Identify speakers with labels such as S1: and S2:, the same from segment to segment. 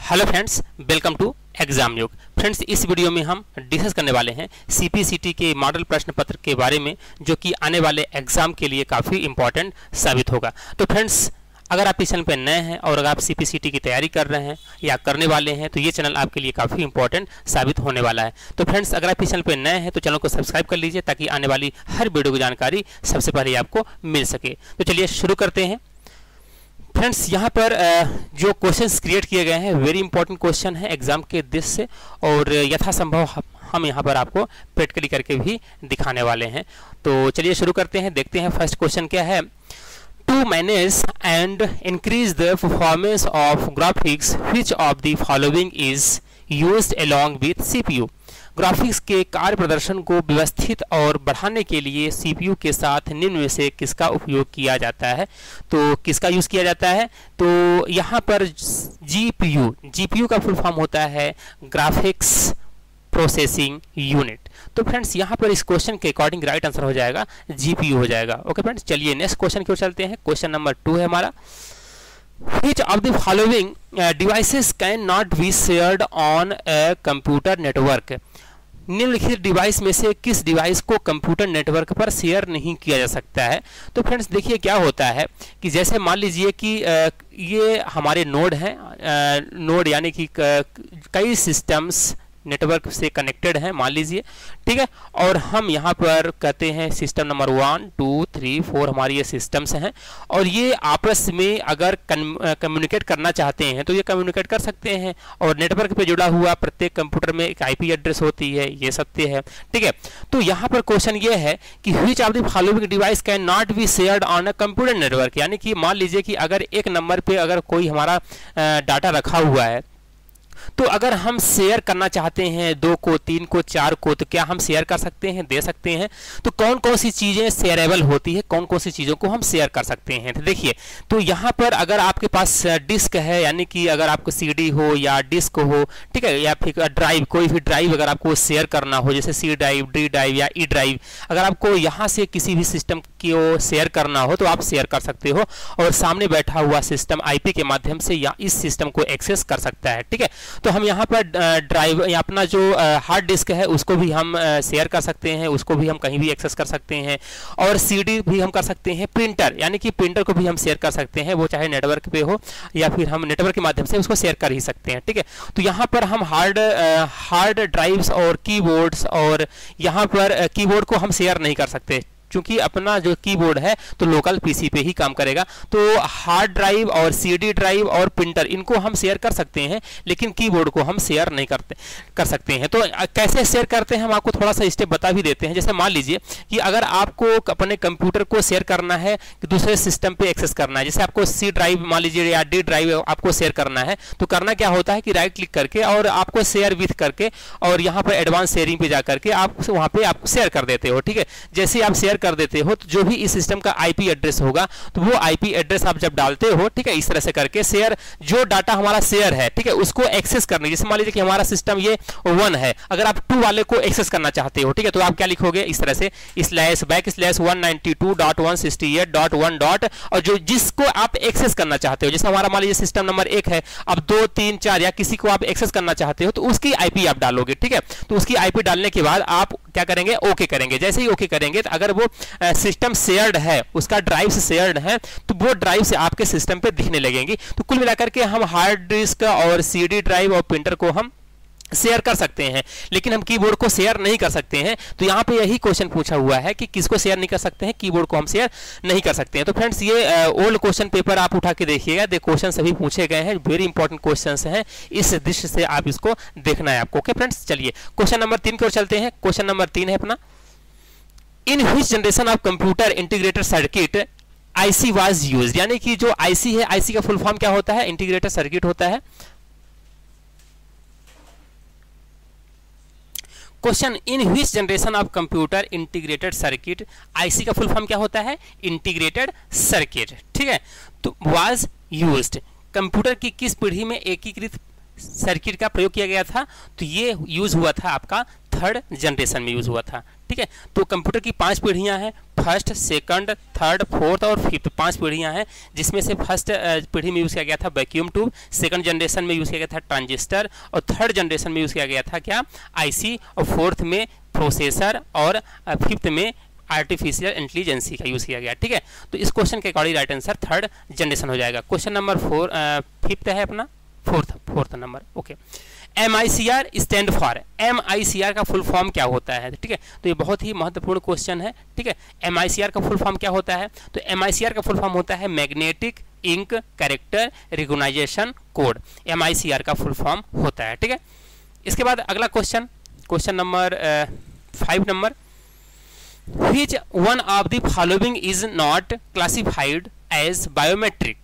S1: Hello friends, welcome to exam Yog. Friends, इस video में हम डिस्कस करने वाले हैं सीपीसीटी के मॉडल प्रश्न पत्र के बारे में, जो कि आने वाले एग्जाम के लिए काफ़ी इंपॉर्टेंट साबित होगा। तो फ्रेंड्स, अगर आप इस चैनल पर नए हैं और अगर आप सीपीसीटी की तैयारी कर रहे हैं या करने वाले हैं तो ये चैनल आपके लिए काफ़ी इंपॉर्टेंट साबित होने वाला है। तो फ्रेंड्स, अगर आप इस चैनल पर नए हैं तो चैनल को सब्सक्राइब कर लीजिए ताकि आने वाली हर वीडियो की जानकारी सबसे पहले आपको मिल सके। तो चलिए शुरू करते हैं। फ्रेंड्स, यहाँ पर जो क्वेश्चंस क्रिएट किए गए हैं वेरी इंपॉर्टेंट क्वेश्चन है एग्जाम के दृष्टि से, और यथासंभव हम यहाँ पर आपको प्रैक्टिकली करके भी दिखाने वाले हैं। तो चलिए शुरू करते हैं, देखते हैं फर्स्ट क्वेश्चन क्या है। To manage and increase the performance of graphics which of the following is used along with CPU. Graphics के कार्य प्रदर्शन को व्यवस्थित और बढ़ाने के लिए सीपीयू के साथ निम्न में से किसका उपयोग किया जाता है। तो किसका यूज़ किया जाता है, तो यहाँ पर जीपीयू का फुल फॉर्म होता है ग्राफिक्स प्रोसेसिंग यूनिट। तो फ्रेंड्स, यहाँ पर इस क्वेश्चन के अकॉर्डिंग राइट आंसर हो जाएगा जीपीयू हो जाएगा। ओके फ्रेंड्स, चलिए नेक्स्ट क्वेश्चन की ओर चलते हैं। क्वेश्चन नंबर 2 है हमारा। Which of the following devices cannot be shared on a computer network? निम्नलिखित डिवाइस में से किस डिवाइस को कंप्यूटर नेटवर्क पर शेयर नहीं किया जा सकता है। तो फ्रेंड्स, देखिए क्या होता है कि जैसे मान लीजिए कि ये हमारे नोड हैं, नोड यानी कि कई सिस्टम्स नेटवर्क से कनेक्टेड हैं मान लीजिए, ठीक है। और हम यहाँ पर कहते हैं सिस्टम नंबर 1 2 3 4 हमारी ये सिस्टम्स हैं, और ये आपस में अगर कम्युनिकेट करना चाहते हैं तो ये कम्युनिकेट कर सकते हैं। और नेटवर्क पे जुड़ा हुआ प्रत्येक कंप्यूटर में एक आईपी एड्रेस होती है, ये सत्य है, ठीक है। तो यहाँ पर क्वेश्चन ये है कि which of the following device can not be shared on a computer network, यानी कि मान लीजिए कि अगर एक नंबर पे अगर कोई हमारा डाटा रखा हुआ है, तो अगर हम शेयर करना चाहते हैं 2 को 3 को 4 को, तो क्या हम शेयर कर सकते हैं, दे सकते हैं। तो कौन कौन सी चीज़ें शेयरेबल होती है, कौन कौन सी चीज़ों को हम शेयर कर सकते हैं। तो देखिए, तो यहाँ पर अगर आपके पास डिस्क है, यानी कि अगर आपको सीडी हो या डिस्क हो, ठीक है, या फिर ड्राइव, कोई भी ड्राइव अगर आपको शेयर करना हो, जैसे सी ड्राइव, डी ड्राइव या ई ड्राइव, अगर आपको यहाँ से किसी भी सिस्टम को शेयर करना हो तो आप शेयर कर सकते हो, और सामने बैठा हुआ सिस्टम आईपी के माध्यम से या इस सिस्टम को एक्सेस कर सकता है, ठीक है। तो हम यहाँ पर ड्राइव या अपना जो हार्ड डिस्क है उसको भी हम शेयर कर सकते हैं, उसको भी हम कहीं भी एक्सेस कर सकते हैं, और सीडी भी हम कर सकते हैं। प्रिंटर, यानी कि प्रिंटर को भी हम शेयर कर सकते हैं, वो चाहे नेटवर्क पे हो या फिर हम नेटवर्क के माध्यम से उसको शेयर कर ही सकते हैं, ठीक है। तो यहाँ पर हम हार्ड ड्राइव्स और कीबोर्ड्स, और यहाँ पर कीबोर्ड को हम शेयर नहीं कर सकते क्योंकि अपना जो कीबोर्ड है तो लोकल पीसी पे ही काम करेगा। तो हार्ड ड्राइव और सीडी ड्राइव और प्रिंटर, इनको हम शेयर कर सकते हैं, लेकिन कीबोर्ड को हम शेयर नहीं कर सकते हैं। तो कैसे शेयर करते हैं हम आपको थोड़ा सा स्टेप बता भी देते हैं। जैसे मान लीजिए कि अगर आपको अपने कंप्यूटर को शेयर करना है कि दूसरे सिस्टम पे एक्सेस करना है, जैसे आपको सी ड्राइव मान लीजिए या डी ड्राइव आपको शेयर करना है, तो करना क्या होता है कि राइट क्लिक करके और आपको शेयर विथ करके, और यहाँ पर एडवांस शेयरिंग पे जा करके आप वहाँ पे आप शेयर कर देते हो, ठीक है। जैसे आप शेयर कर देते हो तो जो भी इस सिस्टम का आईपी एड्रेस होगा, तो वो आईपी एड्रेस आप जब डालते हो, ठीक है, इस तरह से करके शेयर, जो डाटा हमारा शेयर है, ठीक है, उसको एक्सेस करने। जैसे मान लीजिए कि हमारा सिस्टम ये 1 है, अगर आप 2 वाले को एक्सेस करना चाहते हो, ठीक है, तो आप क्या लिखोगे इस तरह से //192.168.1. और जो जिसको आप एक्सेस करना चाहते हो, जैसे हमारा मान लीजिए सिस्टम नंबर 1 है, अब 2 3 4 या किसी को आप एक्सेस करना चाहते हो तो उसकी आईपी आप डालोगे, ठीक है। तो उसकी आईपी डालने के बाद आप क्या करेंगे, ओके करेंगे। जैसे ही ओके करेंगे तो अगर वो सिस्टम शेयर्ड है, उसका ड्राइव से शेयर्ड है, तो वो ड्राइव से आपके सिस्टम पे दिखने लगेंगी। तो कुल मिलाकर के हम हार्ड डिस्क और सीडी ड्राइव और प्रिंटर को हम शेयर कर सकते हैं, लेकिन हम कीबोर्ड को शेयर नहीं कर सकते हैं। तो यहाँ पे यही क्वेश्चन पूछा हुआ है कि किसको शेयर नहीं कर सकते हैं, कीबोर्ड को हम शेयर नहीं कर सकते हैं। तो फ्रेंड्स, ये ओल्ड क्वेश्चन पेपर आप उठा के देखिएगा, क्वेश्चन सभी पूछे गए हैं, वेरी इंपॉर्टेंट क्वेश्चंस हैं, इस दृष्टि से आप इसको देखना है आपको। ओके फ्रेंड्स, चलिए क्वेश्चन नंबर 3 की ओर चलते हैं। क्वेश्चन नंबर 3 है अपना, in which generation of computer integrated circuit IC was used, यानी कि जो आईसी है, आईसी का फुल फॉर्म क्या होता है, इंटीग्रेटेड सर्किट होता है। Question, in which generation of computer integrated circuit, IC का फुल फॉर्म क्या होता है, इंटीग्रेटेड सर्किट, ठीक है। तो वाज यूज्ड, कंप्यूटर की किस पीढ़ी में एकीकृत सर्किट का प्रयोग किया गया था, तो ये यूज हुआ था आपका थर्ड जनरेशन में यूज हुआ था। ठीक है, तो कंप्यूटर की 5 पीढ़ियां हैं, फर्स्ट, सेकंड, थर्ड, फोर्थ और फिफ्थ, 5 पीढ़ियां हैं, जिसमें से फर्स्ट पीढ़ी में यूज किया गया था वैक्यूम ट्यूब, सेकंड जनरेशन में यूज किया गया था ट्रांजिस्टर, और थर्ड जनरेशन में यूज किया गया था क्या, आईसी, और फोर्थ में प्रोसेसर, और फिफ्थ में आर्टिफिशियल इंटेलिजेंसी का यूज किया गया। ठीक है, तो इस क्वेश्चन के according right answer third generation हो जाएगा। क्वेश्चन नंबर 5 है अपना, fourth number. Okay, MICR stand for, MICR का फुल फॉर्म क्या होता है? ठीक है, तो ये बहुत ही महत्वपूर्ण क्वेश्चन है। ठीक है, MICR का फुल फॉर्म क्या होता है? तो MICR का फुल फॉर्म होता है magnetic ink character recognition code, MICR का फुल फॉर्म होता है। ठीक है, इसके बाद अगला question number 5 number, Which one of the following is not classified as biometric?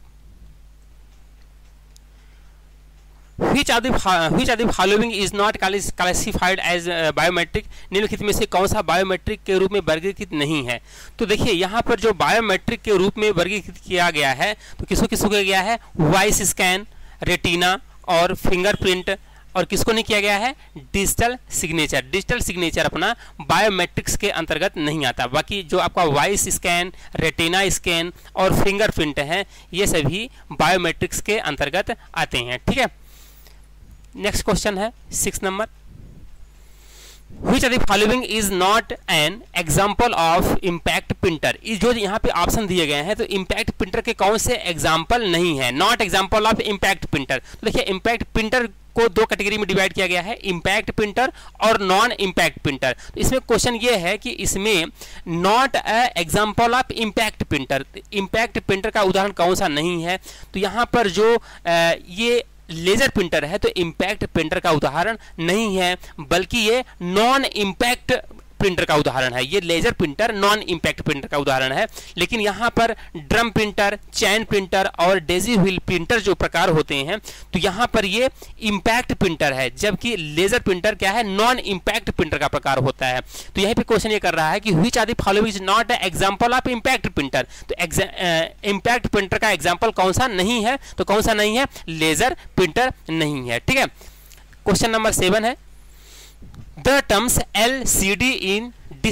S1: Which of the following is not classified as biometric? निम्नलिखित में से कौन सा बायोमेट्रिक के रूप में वर्गीकृत नहीं है? तो देखिए यहाँ पर जो बायोमेट्रिक के रूप में वर्गीकृत किया गया है, तो किसको किया गया है? वॉइस स्कैन, रेटिना और फिंगरप्रिंट, और किसको नहीं किया गया है? Digital signature. डिजिटल सिग्नेचर अपना बायोमेट्रिक्स के अंतर्गत नहीं आता। बाकी जो आपका वॉइस स्कैन, रेटिना स्कैन और फिंगरप्रिंट हैं, ये सभी बायोमेट्रिक्स के अंतर्गत आते हैं। ठीक है, नेक्स्ट क्वेश्चन है 6 number, Which of the following is not an example of impact printer? जो यहाँ पे ऑप्शन दिए गए हैं, तो इम्पैक्ट प्रिंटर के कौन से एग्जाम्पल नहीं है? Not example of impact printer. तो देखिए इम्पैक्ट प्रिंटर को 2 कैटेगरी में डिवाइड किया गया है, इम्पैक्ट प्रिंटर और नॉन इम्पैक्ट प्रिंटर। तो इसमें क्वेश्चन ये है कि इसमें not example of impact printer, impact printer का उदाहरण कौन सा नहीं है? तो यहाँ पर जो ये लेजर प्रिंटर है, तो इम्पैक्ट प्रिंटर का उदाहरण नहीं है, बल्कि ये नॉन इम्पैक्ट प्रिंटर का उदाहरण है। ये laser printer non impact printer का उदाहरण है। लेकिन यहाँ पर ड्रम प्रिंटर, चैन प्रिंटर और डेजी व्हील प्रिंटर जो प्रकार होते हैं, तो यहाँ पर ये इम्पैक्ट प्रिंटर है, जबकि लेजर प्रिंटर क्या है? नॉन इम्पैक्ट प्रिंटर का प्रकार होता है। तो यहीं पे क्वेश्चन ये कर रहा है कि which are the following is not example of impact printer. तो इम्पैक्ट प्रिंटर का एग्जांपल कौन सा नहीं है? तो कौन सा नहीं है? लेजर प्रिंटर नहीं है। ठीक है, क्वेश्चन नंबर 7 है, The terms LCD in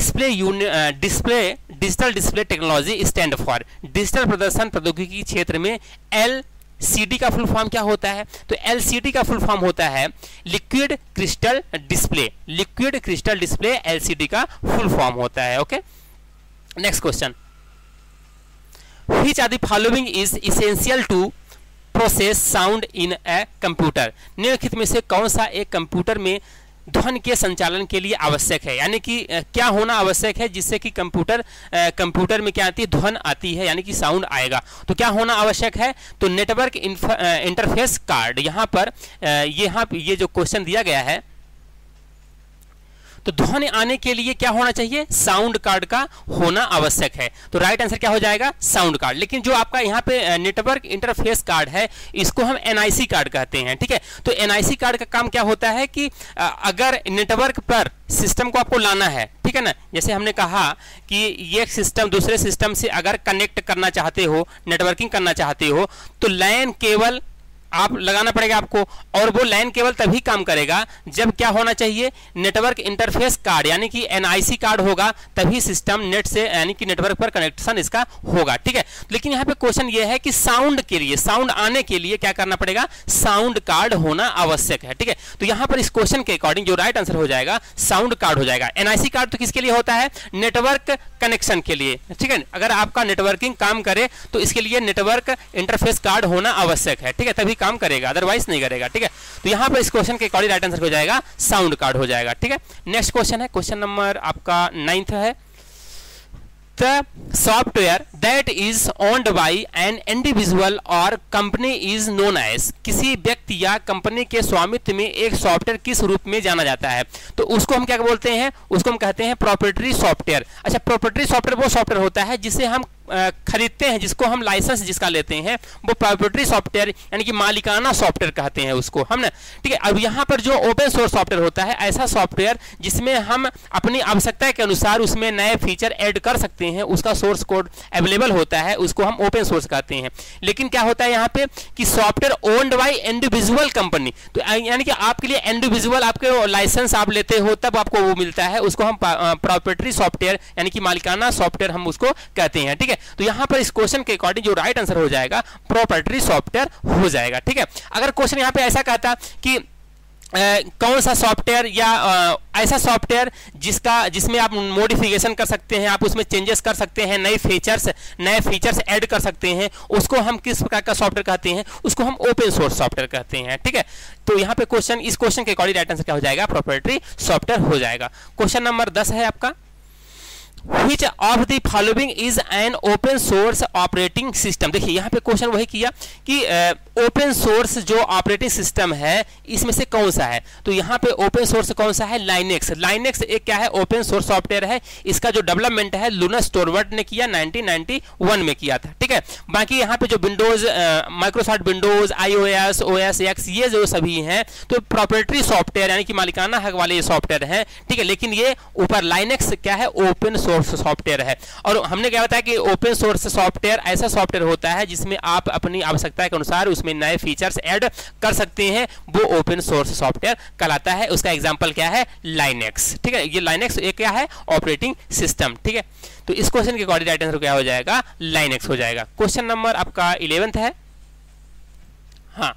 S1: digital display technology stand for. Digital प्रदर्शन प्रौद्योगिकी क्षेत्र में LCD का फुल फॉर्म क्या होता है? तो LCD का फुल फॉर्म होता है liquid crystal display. Liquid crystal display LCD का फुल फॉर्म होता है। Okay, next question, Which are the following is essential to process sound in a computer? निम्नलिखित में से कौन सा एक कंप्यूटर में ध्वनि के संचालन के लिए आवश्यक है? यानी कि क्या होना आवश्यक है जिससे कि कंप्यूटर में क्या आती है? ध्वनि आती है, यानी कि साउंड आएगा। तो क्या होना आवश्यक है? तो नेटवर्क इंटरफेस कार्ड। यहाँ पर ये जो क्वेश्चन दिया गया है, तो ध्वनि आने के लिए क्या होना चाहिए? साउंड कार्ड का होना आवश्यक है। तो राइट आंसर क्या हो जाएगा? Sound card. लेकिन जो आपका यहाँ पे नेटवर्क इंटरफेस कार्ड है, इसको हम NIC कार्ड कहते हैं। ठीक है, तो NIC कार्ड का काम क्या होता है कि अगर नेटवर्क पर सिस्टम को आपको लाना है, ठीक है ना, जैसे हमने कहा कि ये सिस्टम दूसरे सिस्टम से अगर कनेक्ट करना चाहते हो, नेटवर्किंग करना चाहते हो, तो लैन केबल आप लगाना पड़ेगा आपको, और वो लैन केवल तभी काम करेगा जब क्या होना चाहिए? नेटवर्क इंटरफेस कार्ड, यानी कि NIC कार्ड होगा, तभी सिस्टम नेट से यानी कि नेटवर्क पर कनेक्शन इसका होगा। ठीक है, लेकिन यहाँ पे क्वेश्चन ये है कि साउंड के लिए, साउंड आने के लिए क्या करना पड़ेगा? साउंड कार्ड होना आवश्यक है। ठीक है, तो यहाँ पर इस क्वेश्चन के अकॉर्डिंग जो राइट आंसर हो जाएगा साउंड कार्ड हो जाएगा। NIC कार्ड तो किसके लिए होता है? नेटवर्क कनेक्शन के लिए। ठीक है, अगर आपका नेटवर्किंग काम करे तो इसके लिए नेटवर्क इंटरफेस कार्ड होना आवश्यक है। ठीक है, तभी काम करेगा, अदरवाइज नहीं करेगा। ठीक है, तो यहां पर इस क्वेश्चन के अकॉर्डिंग राइट आंसर हो जाएगा साउंड कार्ड हो जाएगा। ठीक है, नेक्स्ट क्वेश्चन है, क्वेश्चन नंबर आपका 9 है, the software that is owned by an individual or company is known as. किसी व्यक्ति या कंपनी के स्वामित्व में एक सॉफ्टवेयर किस रूप में जाना जाता है? तो उसको हम क्या बोलते हैं? उसको हम कहते हैं प्रॉप्राइटरी सॉफ्टवेयर। अच्छा, प्रॉप्राइटरी सॉफ्टवेयर वो सॉफ्टवेयर होता है जिसे हम खरीदते हैं, जिसको हम लाइसेंस जिसका लेते हैं, वो प्रॉप्राइटरी सॉफ्टवेयर यानी कि मालिकाना सॉफ्टवेयर कहते हैं उसको हम ना। ठीक है, अब यहाँ पर जो ओपन सोर्स सॉफ्टवेयर होता है, ऐसा सॉफ्टवेयर जिसमें हम अपनी आवश्यकता के अनुसार उसमें नए फीचर ऐड कर सकते हैं, उसका सोर्स कोड अवेलेबल अवेलेबल होता है उसको हम ओपन सोर्स कहते हैं। लेकिन क्या होता है यहाँ पे कि software owned by individual company, तो यानी कि आपके लिए इंडिविजुअल आपके लाइसेंस आप लेते हो तब आपको वो मिलता है, उसको हम प्रॉप्राइटरी सॉफ्टवेयर यानी कि मालिकाना सॉफ्टवेयर हम उसको कहते हैं। ठीक है, तो यहाँ पर इस क्वेश्चन के अकॉर्डिंग जो राइट आंसर हो जाएगा प्रॉप्राइटरी सॉफ्टवेयर हो जाएगा। ठीक है, अगर क्वेश्चन यहाँ पे ऐसा कहता कि कौन सा सॉफ्टवेयर या ऐसा सॉफ्टवेयर जिसमें आप मॉडिफिकेशन कर सकते हैं, आप उसमें चेंजेस कर सकते हैं, नए फीचर्स ऐड कर सकते हैं, उसको हम किस प्रकार का सॉफ्टवेयर कहते हैं, उसको हम ओपन सोर्स सॉफ्टवेयर कहते हैं। ठीक है, तो यहाँ पे इस क्वेश्चन के अकॉर्डिंग राइट आंसर क्या हो जाएगा प्रॉप्राइटरी सॉफ्टवेयर हो जाएगा। क्वेश्चन नंबर 10 है आपका, Which of the following is an open source operating system। देखिए यहाँ पे क्वेश्चन वही किया कि ओपन सोर्स जो ऑपरेटिंग सिस्टम है इसमें से कौन सा है, तो यहाँ पे ओपन सोर्स कौन सा है, लाइनेक्स। लाइनेक्स एक क्या है, ओपन सोर्स सॉफ्टवेयर है। इसका जो डेवलपमेंट है लुनस टोरवर्ट ने किया, 1991 में किया था। ठीक है, बाकी यहाँ पे जो Windows, Microsoft Windows, iOS, OS X ये जो सभी हैं तो प्रॉप्राइटरी सॉफ्टवेयर यानी कि मालिकाना हक वाले ये सॉफ्टवेयर हैं। ठीक है, लेकिन ये ऊपर लाइनेक्स क्या है, ओपन सोर्स सॉफ्टवेयर है। और हमने क्या बताया कि ओपन सोर्स सॉफ्टवेयर ऐसा सॉफ्टवेयर होता है जिसमें आप अपनी आवश्यकता के अनुसार उसमें नए फीचर्स ऐड कर सकते हैं, वो ओपन सोर्स सॉफ्टवेयर कहलाता है। उसका एग्जांपल क्या है, लाइनेक्स। ठीक है, ये लाइनेक्स एक क्या है, ऑपरेटिंग सिस्टम। ठीक है, तो इस क्वेश्चन के अकॉर्डिंग राइट आंसर क्या हो जाएगा, लाइनेक्स हो जाएगा। क्वेश्चन नंबर आपका 11 है। हाँ,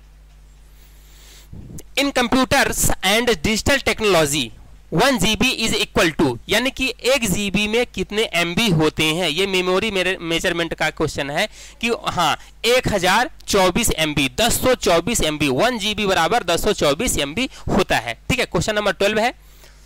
S1: in computers and digital technology 1 GB is equal to, यानी कि 1 GB में कितने MB होते हैं, ये मेमोरी मेजरमेंट का क्वेश्चन है कि हाँ 1024 MB, 1024 MB, 1 GB बराबर 1024 MB होता है। ठीक है, क्वेश्चन नंबर 12 है,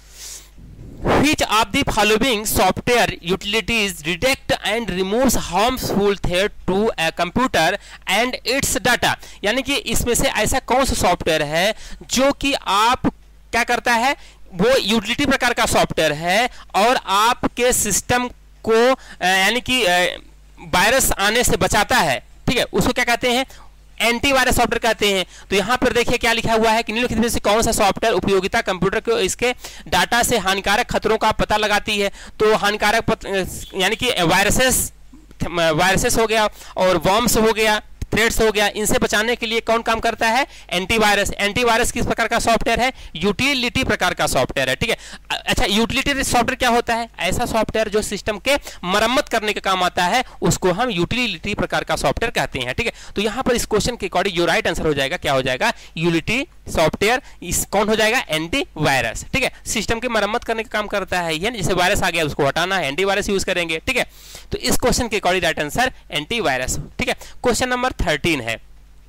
S1: Which of the following software utilities detect and removes harmful threat to a computer and its data, यानी कि इसमें से ऐसा कौन सा सॉफ्टवेयर है जो कि आप क्या करता है, वो यूटिलिटी प्रकार का सॉफ्टवेयर है और आपके सिस्टम को यानी कि वायरस आने से बचाता है। ठीक है, उसको क्या कहते हैं, एंटीवायरस सॉफ्टवेयर कहते हैं। तो यहाँ पर देखिए क्या लिखा हुआ है कि निम्नलिखित में से कौन सा सॉफ्टवेयर उपयोगिता कंप्यूटर को इसके डाटा से हानिकारक खतरों का पता लगाती है। तो हानिकारक यानी कि वायरसेस हो गया और वर्म्स हो गया, थ्रेड्स हो गया, इनसे बचाने के लिए कौन काम करता है, एंटीवायरस। एंटीवायरस किस प्रकार का सॉफ्टवेयर है, यूटिलिटी प्रकार का सॉफ्टवेयर है। ठीक है, अच्छा यूटिलिटी सॉफ्टवेयर क्या होता है, ऐसा सॉफ्टवेयर जो सिस्टम के मरम्मत करने के काम आता है उसको हम यूटिलिटी प्रकार का सॉफ्टवेयर कहते हैं। ठीक है, तो यहाँ पर इस क्वेश्चन के अकॉर्डिंग जो राइट आंसर हो जाएगा क्या हो जाएगा, यूटिलिटी सॉफ्टवेयर इस कौन हो जाएगा, एंटीवायरस। ठीक है, सिस्टम की मरम्मत करने का काम करता है, ये जैसे वायरस आ गया उसको हटाना है, एंटीवायरस यूज करेंगे। ठीक है, तो इस क्वेश्चन के अकॉर्डिंग राइट आंसर एंटीवायरस। ठीक है, क्वेश्चन नंबर 13 है,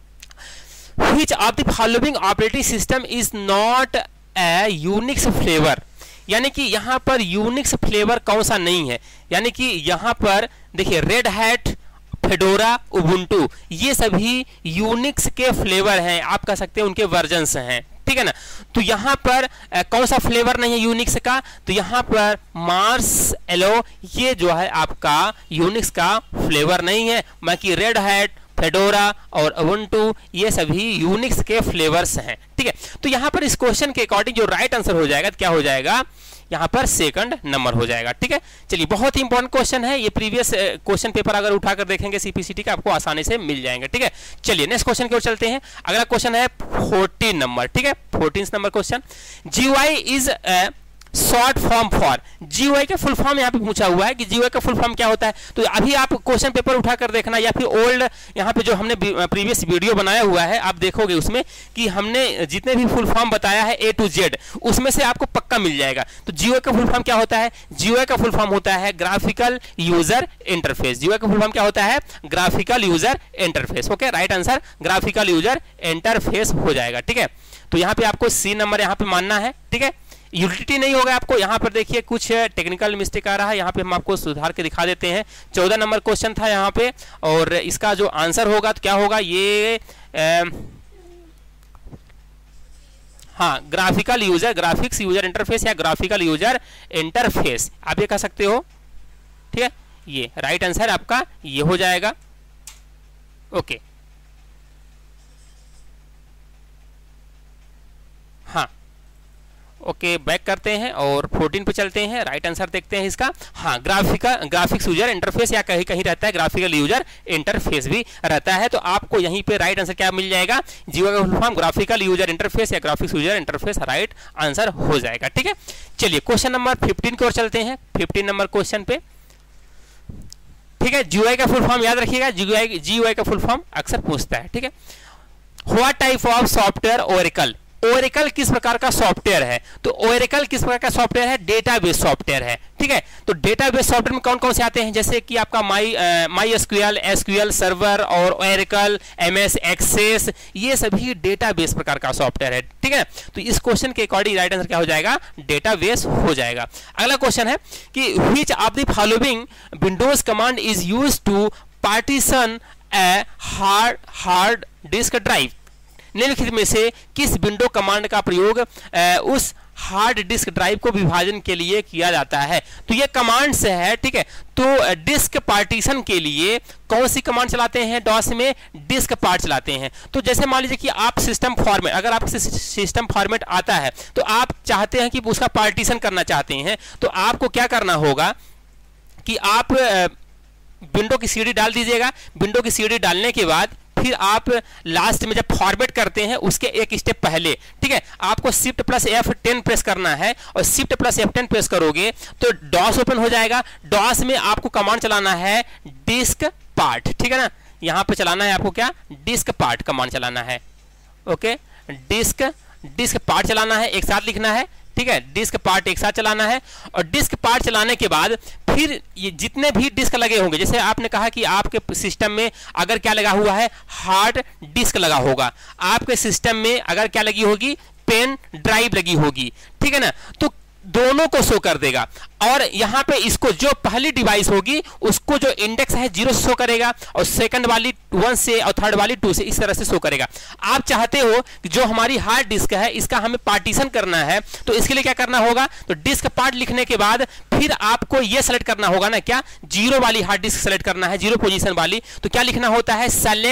S1: Which of the following operating system is not a Unix flavor, यानी कि यहाँ पर यूनिक्स फ्लेवर कौन सा नहीं है, यानी कि यहाँ पर देखिए रेड हैट, फेडोरा, उबुंटू ये सभी यूनिक्स के फ्लेवर हैं, आप कह सकते हैं उनके वर्जन्स हैं। ठीक है ना, तो यहाँ पर कौन सा फ्लेवर नहीं है यूनिक्स का, तो यहाँ पर मार्स एलो ये जो है आपका यूनिक्स का फ्लेवर नहीं है, बाकी रेड हैट, फेडोरा और उबुंटू ये सभी यूनिक्स के फ्लेवर्स हैं। ठीक है, तो यहाँ पर इस क्वेश्चन के अकॉर्डिंग जो राइट आंसर हो जाएगा क्या हो जाएगा, यहाँ पर सेकंड नंबर हो जाएगा। ठीक है, चलिए बहुत ही इंपॉर्टेंट क्वेश्चन है ये, प्रीवियस क्वेश्चन पेपर अगर उठाकर देखेंगे सीपीसीटी का आपको आसानी से मिल जाएंगे। ठीक है, चलिए नेक्स्ट क्वेश्चन की ओर चलते हैं। अगला क्वेश्चन है 14 नंबर। ठीक है, 14 number question, GUI is short form for, GUI का फुल फॉर्म यहाँ पे पूछा हुआ है कि GUI का फुल फॉर्म क्या होता है। तो अभी आप क्वेश्चन पेपर उठाकर देखना या फिर ओल्ड यहाँ पे जो हमने प्रीवियस वीडियो बनाया हुआ है आप देखोगे उसमें कि हमने जितने भी फुल फॉर्म बताया है A to Z उसमें से आपको पक्का मिल जाएगा। तो GUI का फुल फॉर्म क्या होता है, GUI का फुल फॉर्म होता है ग्राफिकल यूजर इंटरफेस। GUI का फुल फॉर्म क्या होता है, graphical user interface. Okay, right answer graphical user interface हो जाएगा। ठीक है, तो यहाँ पे आपको C नंबर यहाँ पे मानना है। ठीक है, यूटिलिटी नहीं होगा आपको, यहाँ पर देखिए कुछ टेक्निकल मिस्टेक आ रहा है, यहाँ पे हम आपको सुधार के दिखा देते हैं। 14 नंबर क्वेश्चन था यहाँ पे और इसका जो आंसर होगा तो क्या होगा ये हाँ graphical user, graphics user interface या ग्राफिकल यूजर इंटरफेस आप ये कह सकते हो। ठीक है, ये राइट आंसर आपका ये हो जाएगा। ओके, हाँ ओके बैक करते हैं और 14 पे चलते हैं, राइट आंसर देखते हैं इसका। हाँ, ग्राफिक्स यूजर इंटरफेस या कहीं कहीं रहता है ग्राफिकल यूजर इंटरफेस भी रहता है। तो आपको यहीं पे राइट आंसर क्या मिल जाएगा, जीओआई का full form graphical user interface या graphics user interface right answer हो जाएगा। ठीक है, चलिए क्वेश्चन नंबर 15 की ओर चलते हैं, 15 नंबर क्वेश्चन पे। ठीक है, जीयूआई का फुल फॉर्म याद रखिएगा, जीयूआई का फुल फॉर्म अक्सर पूछता है। ठीक है, what type of software Oracle, Oracle किस प्रकार का सॉफ्टवेयर है, तो ओरेकल किस प्रकार का सॉफ्टवेयर है, डेटाबेस सॉफ्टवेयर है। ठीक है, तो डेटाबेस सॉफ्टवेयर में कौन कौन से आते हैं, जैसे कि आपका माई एसक्यूएल सर्वर और ओरेकल एमएस एक्सेस, ये सभी डेटाबेस प्रकार का सॉफ्टवेयर है। ठीक है, तो इस क्वेश्चन के अकॉर्डिंग राइट आंसर क्या हो जाएगा, डेटाबेस हो जाएगा। अगला क्वेश्चन है कि which of the following Windows command is used to partition a hard disk drive, निम्नलिखित में से किस विंडो कमांड का प्रयोग उस हार्ड डिस्क ड्राइव को विभाजन के लिए किया जाता है। तो ये कमांड्स है। ठीक है, तो डिस्क पार्टीशन के लिए कौन सी कमांड चलाते हैं, डॉस में डिस्क पार्ट चलाते हैं। तो जैसे मान लीजिए कि आप सिस्टम फॉर्मेट, अगर आपको सिस्टम फॉर्मेट आता है तो आप चाहते हैं कि उसका पार्टीशन करना चाहते हैं, तो आपको क्या करना होगा कि आप विंडो की सीडी डाल दीजिएगा। विंडो की सीडी डालने के बाद फिर आप लास्ट में जब फॉर्मेट करते हैं उसके एक स्टेप पहले, ठीक है, आपको शिफ्ट प्लस F10 प्रेस करना है और शिफ्ट प्लस F10 प्रेस करोगे तो डॉस ओपन हो जाएगा। डॉस में आपको कमांड चलाना है डिस्क पार्ट। ठीक है ना, यहां पे चलाना है आपको क्या, डिस्क पार्ट कमांड चलाना है। ओके, डिस्क पार्ट चलाना है, एक साथ लिखना है। ठीक है, डिस्क पार्ट एक साथ चलाना है और डिस्क पार्ट चलाने के बाद फिर ये जितने भी डिस्क लगे होंगे, जैसे आपने कहा कि आपके सिस्टम में अगर क्या लगा हुआ है, हार्ड डिस्क लगा होगा, आपके सिस्टम में अगर क्या लगी होगी, पेन ड्राइव लगी होगी। ठीक है ना, तो दोनों को शो कर देगा और यहां पे इसको जो पहली डिवाइस होगी उसको जो इंडेक्स है 0 से शो करेगा और सेकंड वाली 1 से और थर्ड वाली 2 से, इस तरह से शो करेगा। आप चाहते हो कि जो हमारी हार्ड डिस्क है इसका हमें पार्टीशन करना है, तो इसके लिए क्या करना होगा, तो डिस्क पार्ट लिखने के बाद फिर आपको यह सेलेक्ट करना होगा ना, क्या, 0 वाली हार्ड डिस्क सेलेक्ट करना है, 0 पोजीशन वाली। तो क्या लिखना होता है,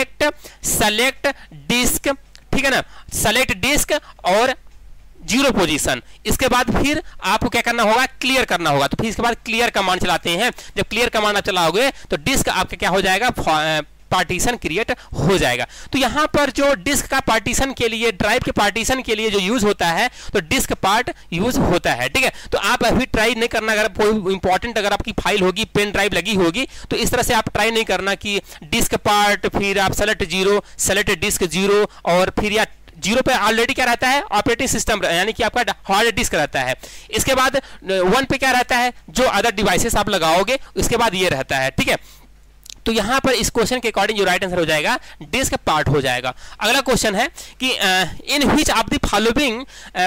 S1: सेलेक्ट डिस्क। ठीक है ना, सेलेक्ट डिस्क और 0 पोजीशन। इसके बाद फिर आपको क्या करना होगा, क्लियर करना होगा। तो फिर इसके बाद क्लियर कमांड चलाते हैं। जब क्लियर कमांड आप चलाओगे तो डिस्क आपका क्या हो जाएगा, पार्टीशन क्रिएट हो जाएगा। तो यहां पर जो डिस्क का पार्टीशन के लिए, ड्राइव के पार्टीशन के लिए जो यूज होता है, तो डिस्क पार्ट यूज होता है। ठीक है, तो आप अभी ट्राई नहीं करना, अगर कोई इंपॉर्टेंट अगर आपकी फाइल होगी, पेन ड्राइव लगी होगी, तो इस तरह से आप ट्राई नहीं करना कि डिस्क पार्ट फिर आप सेलेक्ट 0, सेलेक्ट डिस्क 0 और फिर या 0 पे ऑलरेडी क्या रहता है, ऑपरेटिंग सिस्टम, यानी कि आपका हार्ड डिस्क रहता है। इसके बाद 1 पे क्या रहता है, जो अदर डिवाइसेस आप लगाओगे, उसके बाद ये रहता है। ठीक है, तो यहां पर इस क्वेश्चन के अकॉर्डिंग जो राइट आंसर हो जाएगा, डिस्क पार्ट हो जाएगा। अगला क्वेश्चन है कि in which of the following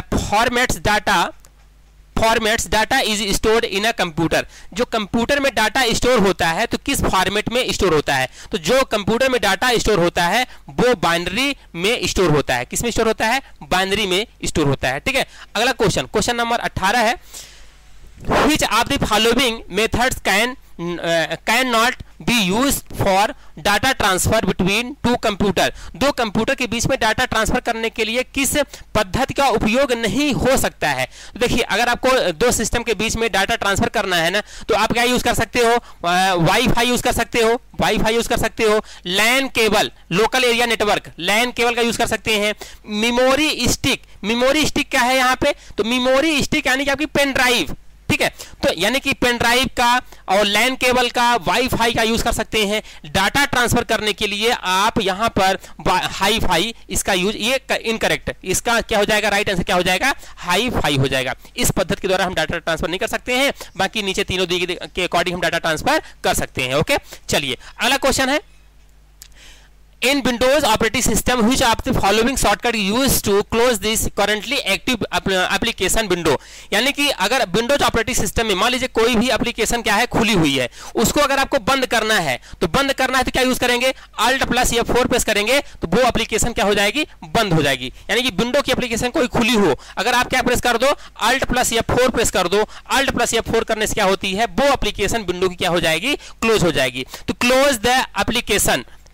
S1: formats data is stored in a computer, जो कंप्यूटर में डाटा स्टोर होता है तो किस फॉर्मेट में स्टोर होता है, तो जो कंप्यूटर में डाटा स्टोर होता है वो बाइनरी में स्टोर होता है। किस में स्टोर होता है, बाइनरी में स्टोर होता है। ठीक है, अगला क्वेश्चन नंबर 18 है, which of the following methods can not be use for data transfer between 2 computer, 2 computer के बीच में डाटा ट्रांसफर करने के लिए किस पद्धति का उपयोग नहीं हो सकता है। तो देखिए, अगर आपको 2 सिस्टम के बीच में डाटा ट्रांसफर करना है ना, तो आप क्या यूज कर सकते हो, वाईफाई यूज कर सकते हो, LAN cable, local area network, LAN cable का यूज कर सकते हैं। मेमोरी स्टिक क्या है यहाँ पे, तो मेमोरी स्टिक यानी कि आपकी पेन ड्राइव। ठीक है, तो यानी कि पेन ड्राइव का और लैन केबल का, वाईफाई का यूज कर सकते हैं। डाटा ट्रांसफर करने के लिए आप यहां पर हाई फाई इसका यूज, ये इनकरेक्ट, इसका क्या हो जाएगा, राइट आंसर क्या हो जाएगा, हाई फाई हो जाएगा। इस पद्धति के द्वारा हम डाटा ट्रांसफर नहीं कर सकते हैं, बाकी नीचे तीनों के अकॉर्डिंग हम डाटा ट्रांसफर कर सकते हैं। ओके, चलिए अगला क्वेश्चन है, in Windows operating system which of the following shortcut used to close this currently active application window, यानी कि अगर Windows ऑपरेटिंग सिस्टम में मान लीजिए कोई भी एप्लीकेशन क्या है, खुली हुई है, उसको अगर आपको बंद करना है तो क्या यूज करेंगे, Alt प्लस F4 प्रेस करेंगे तो वो एप्लीकेशन क्या हो जाएगी, बंद हो जाएगी। यानी कि विंडो की एप्लीकेशन कोई खुली हो, अगर आप क्या प्रेस कर दो, Alt प्लस F4 प्रेस कर दो, Alt प्लस F4 करने से क्या होती है, वो एप्लीकेशन विंडो की क्या हो जाएगी, क्लोज हो जाएगी। तो क्लोज द एप्लीकेशन,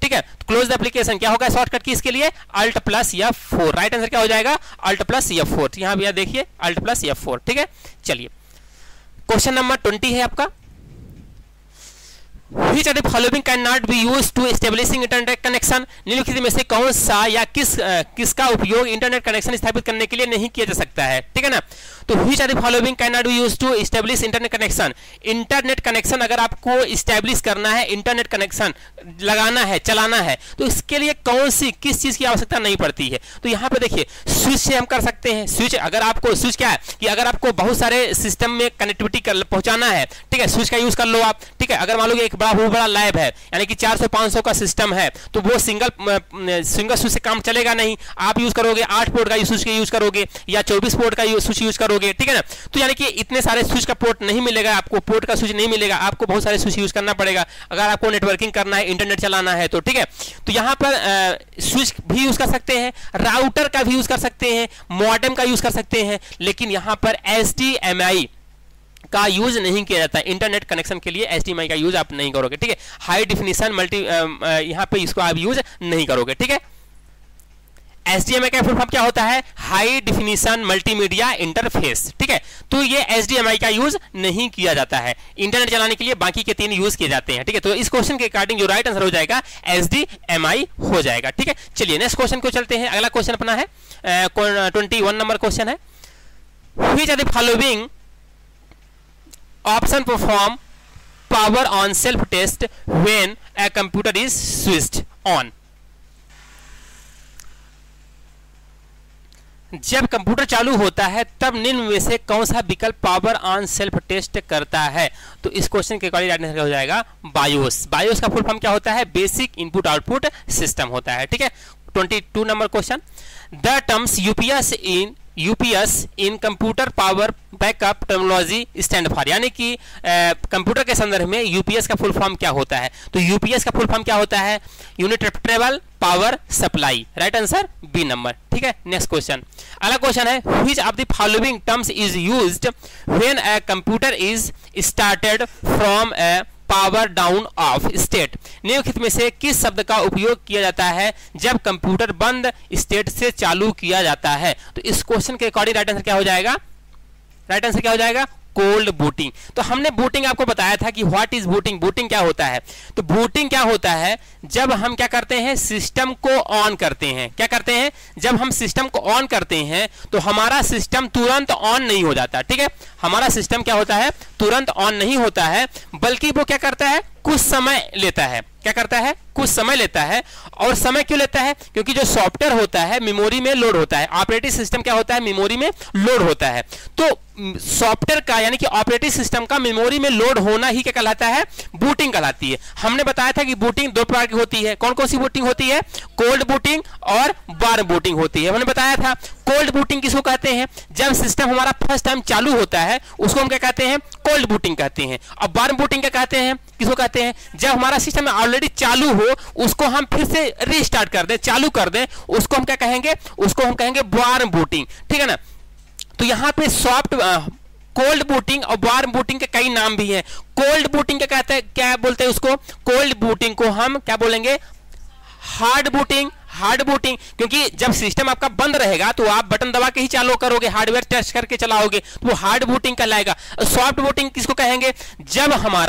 S1: ठीक है। क्लोज द एप्लीकेशन क्या होगा शॉर्टकट की इसके लिए, alt plus F4। Right answer क्या हो जाएगा, अल्ट प्लस F4। यहां भैया देखिए अल्ट प्लस F4, ठीक है। चलिए क्वेश्चन नंबर 20 है आपका, Which of the following cannot be used to establishing internet connection? निम्नलिखित में से कौन सा या किसका उपयोग इंटरनेट कनेक्शन स्थापित करने के लिए नहीं किया जा सकता है, ठीक है ना। तो which of the following cannot be used to establish internet connection? Internet connection अगर आपको इस्टेब्लिश करना है, इंटरनेट कनेक्शन लगाना है, चलाना है, तो इसके लिए कौन सी किस चीज की आवश्यकता नहीं पड़ती है। तो यहाँ पे देखिए स्विच से हम कर सकते हैं। स्विच अगर आपको, स्विच क्या है कि अगर आपको बहुत सारे सिस्टम में कनेक्टिविटी पहुंचाना है, ठीक है, स्विच का यूज कर लो आप, ठीक है। अगर मान लो एक बहुत बड़ा लैब है, यानी कि 400-500 का सिस्टम है, तो वो सिंगल स्विच से काम चलेगा नहीं। आप यूज करोगे 8 पोर्ट का स्विच यूज करोगे या 24 पोर्ट का स्विच यूज करोगे, ठीक है ना। तो यानी कि इतने सारे स्विच का पोर्ट नहीं मिलेगा आपको, पोर्ट का स्विच नहीं मिलेगा आपको, बहुत सारे स्विच यूज करना पड़ेगा अगर आपको नेटवर्किंग करना है, इंटरनेट चलाना है तो, ठीक है। तो यहाँ पर स्विच भी यूज कर सकते हैं, राउटर का भी यूज कर सकते हैं, मॉडेम का यूज कर सकते हैं, लेकिन यहाँ पर HDMI का यूज नहीं किया जाता है। इंटरनेट कनेक्शन के लिए HDMI का यूज आप नहीं करोगे, ठीक है। हाई डिफिनिशन मल्टी यहाँ पे इसको आप यूज नहीं करोगे, ठीक है। HDMI का फुल फॉर्म क्या होता है, हाई डिफिनिशन मल्टीमीडिया इंटरफेस, ठीक है। तो ये HDMI का यूज नहीं किया जाता है इंटरनेट चलाने के लिए, बाकी के 3 यूज किए जाते हैं, ठीक है। तो इस क्वेश्चन के अकॉर्डिंग जो राइट आंसर हो जाएगा HDMI हो जाएगा, ठीक है। चलिए नेक्स्ट क्वेश्चन को चलते हैं। अगला क्वेश्चन अपना है 21 नंबर क्वेश्चन है, which are the following option perform power on self test when a computer is switched on. जब कंप्यूटर चालू होता है तब निम्न में से कौन सा विकल्प पावर ऑन सेल्फ टेस्ट करता है। तो इस क्वेश्चन के अकॉर्डिंग आंसर हो जाएगा बायोस। बायोस का फुल फॉर्म क्या होता है, बेसिक इनपुट आउटपुट सिस्टम होता है, ठीक है। 22 number question, the terms UPS in computer power backup technology stand for, यानी कि कंप्यूटर के संदर्भ में यूपीएस का फुल फॉर्म क्या होता है। तो यूपीएस का फुल फॉर्म क्या होता है, uninterruptible power supply. Right answer B number, ठीक है। नेक्स्ट क्वेश्चन, अगला क्वेश्चन है, which of the following terms is used when a computer is started from a power down off state. निम्नलिखित में से किस शब्द का उपयोग किया जाता है जब कंप्यूटर बंद स्टेट से चालू किया जाता है। तो इस क्वेश्चन के अकॉर्डिंग राइट आंसर क्या हो जाएगा, राइट आंसर क्या हो जाएगा, कोल्ड बूटिंग। तो हमने बूटिंग आपको बताया था कि व्हाट इज बूटिंग, बूटिंग क्या होता है। तो बूटिंग क्या होता है, जब हम क्या करते हैं, सिस्टम को ऑन करते हैं। क्या करते हैं, जब हम सिस्टम को ऑन करते हैं तो हमारा सिस्टम तुरंत ऑन नहीं हो जाता, ठीक है। हमारा सिस्टम क्या होता है, तुरंत ऑन नहीं होता है, बल्कि वो क्या करता है, कुछ समय लेता है। क्या करता है, कुछ समय लेता है। और समय क्यों लेता है, क्योंकि जो सॉफ्टवेयर होता है मेमोरी में लोड होता है। ऑपरेटिंग सिस्टम क्या होता है, मेमोरी में लोड होता है। तो सॉफ्टवेयर का यानी कि ऑपरेटिंग सिस्टम का मेमोरी में लोड होना ही क्या कहलाता है, बूटिंग कहलाती है। हमने बताया था कि बूटिंग 2 प्रकार की होती है। कौन कौन सी बूटिंग होती है, कोल्ड बूटिंग और वार्म बूटिंग होती है। हमने बताया था कोल्ड बूटिंग किसको कहते हैं, जब सिस्टम हमारा फर्स्ट टाइम चालू होता है उसको हम क्या कहते हैं, कोल्ड बूटिंग कहते हैं। और वार्म बूटिंग क्या कहते हैं, किसको कहते हैं, जब हमारा सिस्टम ऑलरेडी चालू हो उसको हम फिर से रीस्टार्ट कर दें, चालू कर दें, उसको हम क्या कहेंगे, उसको हम कहेंगे वार्म बूटिंग, ठीक है ना। तो यहाँ पे सॉफ्ट कोल्ड बूटिंग और वार्म बूटिंग के कई नाम भी हैं। कोल्ड बूटिंग क्या कहते हैं, क्या बोलते हैं उसको, कोल्ड बूटिंग को हम क्या बोलेंगे, हार्ड बूटिंग। हार्ड बूटिंग, क्योंकि जब सिस्टम आपका बंद रहेगा तो आप बटन दबा के ही चालू करोगे, हार्डवेयर टच करके चलाओगे, तो वो हार्ड बूटिंग कहलाएगा। सॉफ्ट बूटिंग किसको कहेंगे, जब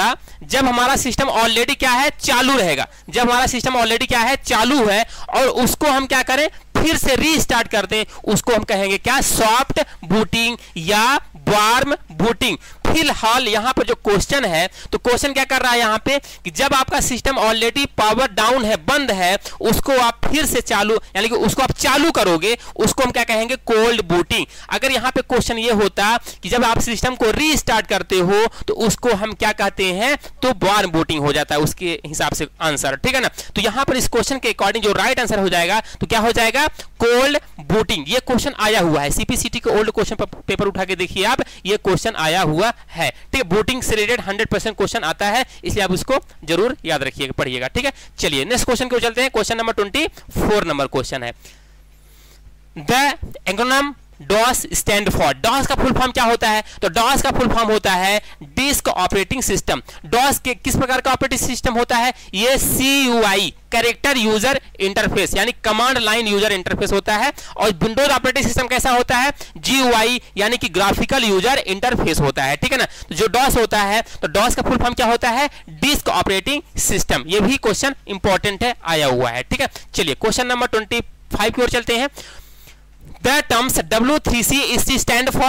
S1: हमारा सिस्टम ऑलरेडी क्या है, चालू रहेगा। जब हमारा सिस्टम ऑलरेडी क्या है, चालू है, और उसको हम क्या करें, फिर से रीस्टार्ट कर दें, उसको हम कहेंगे क्या, सॉफ्ट बूटिंग या वार्म बूटिंग। फिलहाल यहां पर जो क्वेश्चन है, तो क्वेश्चन क्या कर रहा है यहां पे कि जब आपका सिस्टम ऑलरेडी पावर डाउन है, बंद है, उसको आप फिर से चालू यानी कि उसको आप चालू करोगे, उसको हम क्या कहेंगे, कोल्ड बूटिंग। अगर यहां पे क्वेश्चन ये होता कि जब आप सिस्टम को रीस्टार्ट करते हो तो उसको हम क्या कहते हैं, तो वार्म बूटिंग हो जाता है उसके हिसाब से आंसर, ठीक है ना। तो यहां पर इस क्वेश्चन के अकॉर्डिंग जो राइट आंसर हो जाएगा तो क्या हो जाएगा, कोल्ड बूटिंग। ये क्वेश्चन आया हुआ है सीपीसीटी के ओल्ड क्वेश्चन पेपर उठा के देखिए आप, ये क्वेश्चन आया हुआ है, ठीक है। बूटिंग से रिलेटेड 100% क्वेश्चन आता है, इसलिए आप उसको जरूर याद रखिएगा, पढ़िएगा, ठीक है। चलिए नेक्स्ट क्वेश्चन को चलते हैं। क्वेश्चन नंबर 24 नंबर क्वेश्चन है, the acronym DOS stand for, DOS का फुल फॉर्म क्या होता है? तो डॉस का फुल फॉर्म होता है डिस्क ऑपरेटिंग सिस्टम। डॉस के किस प्रकार का ऑपरेटिंग सिस्टम होता है? ये CUI कैरेक्टर यूजर इंटरफेस यानी कमांड लाइन यूजर इंटरफेस होता है। और विंडोज ऑपरेटिंग सिस्टम कैसा होता है? GUI यानी कि ग्राफिकल यूजर इंटरफेस होता है, ठीक है ना। तो जो डॉस होता है, तो डॉस का फुल फॉर्म क्या होता है? Disk operating system. ये भी क्वेश्चन इंपॉर्टेंट है, आया हुआ है, ठीक है। चलिए क्वेश्चन नंबर 25 की ओर चलते हैं। The terms W3C is stand for,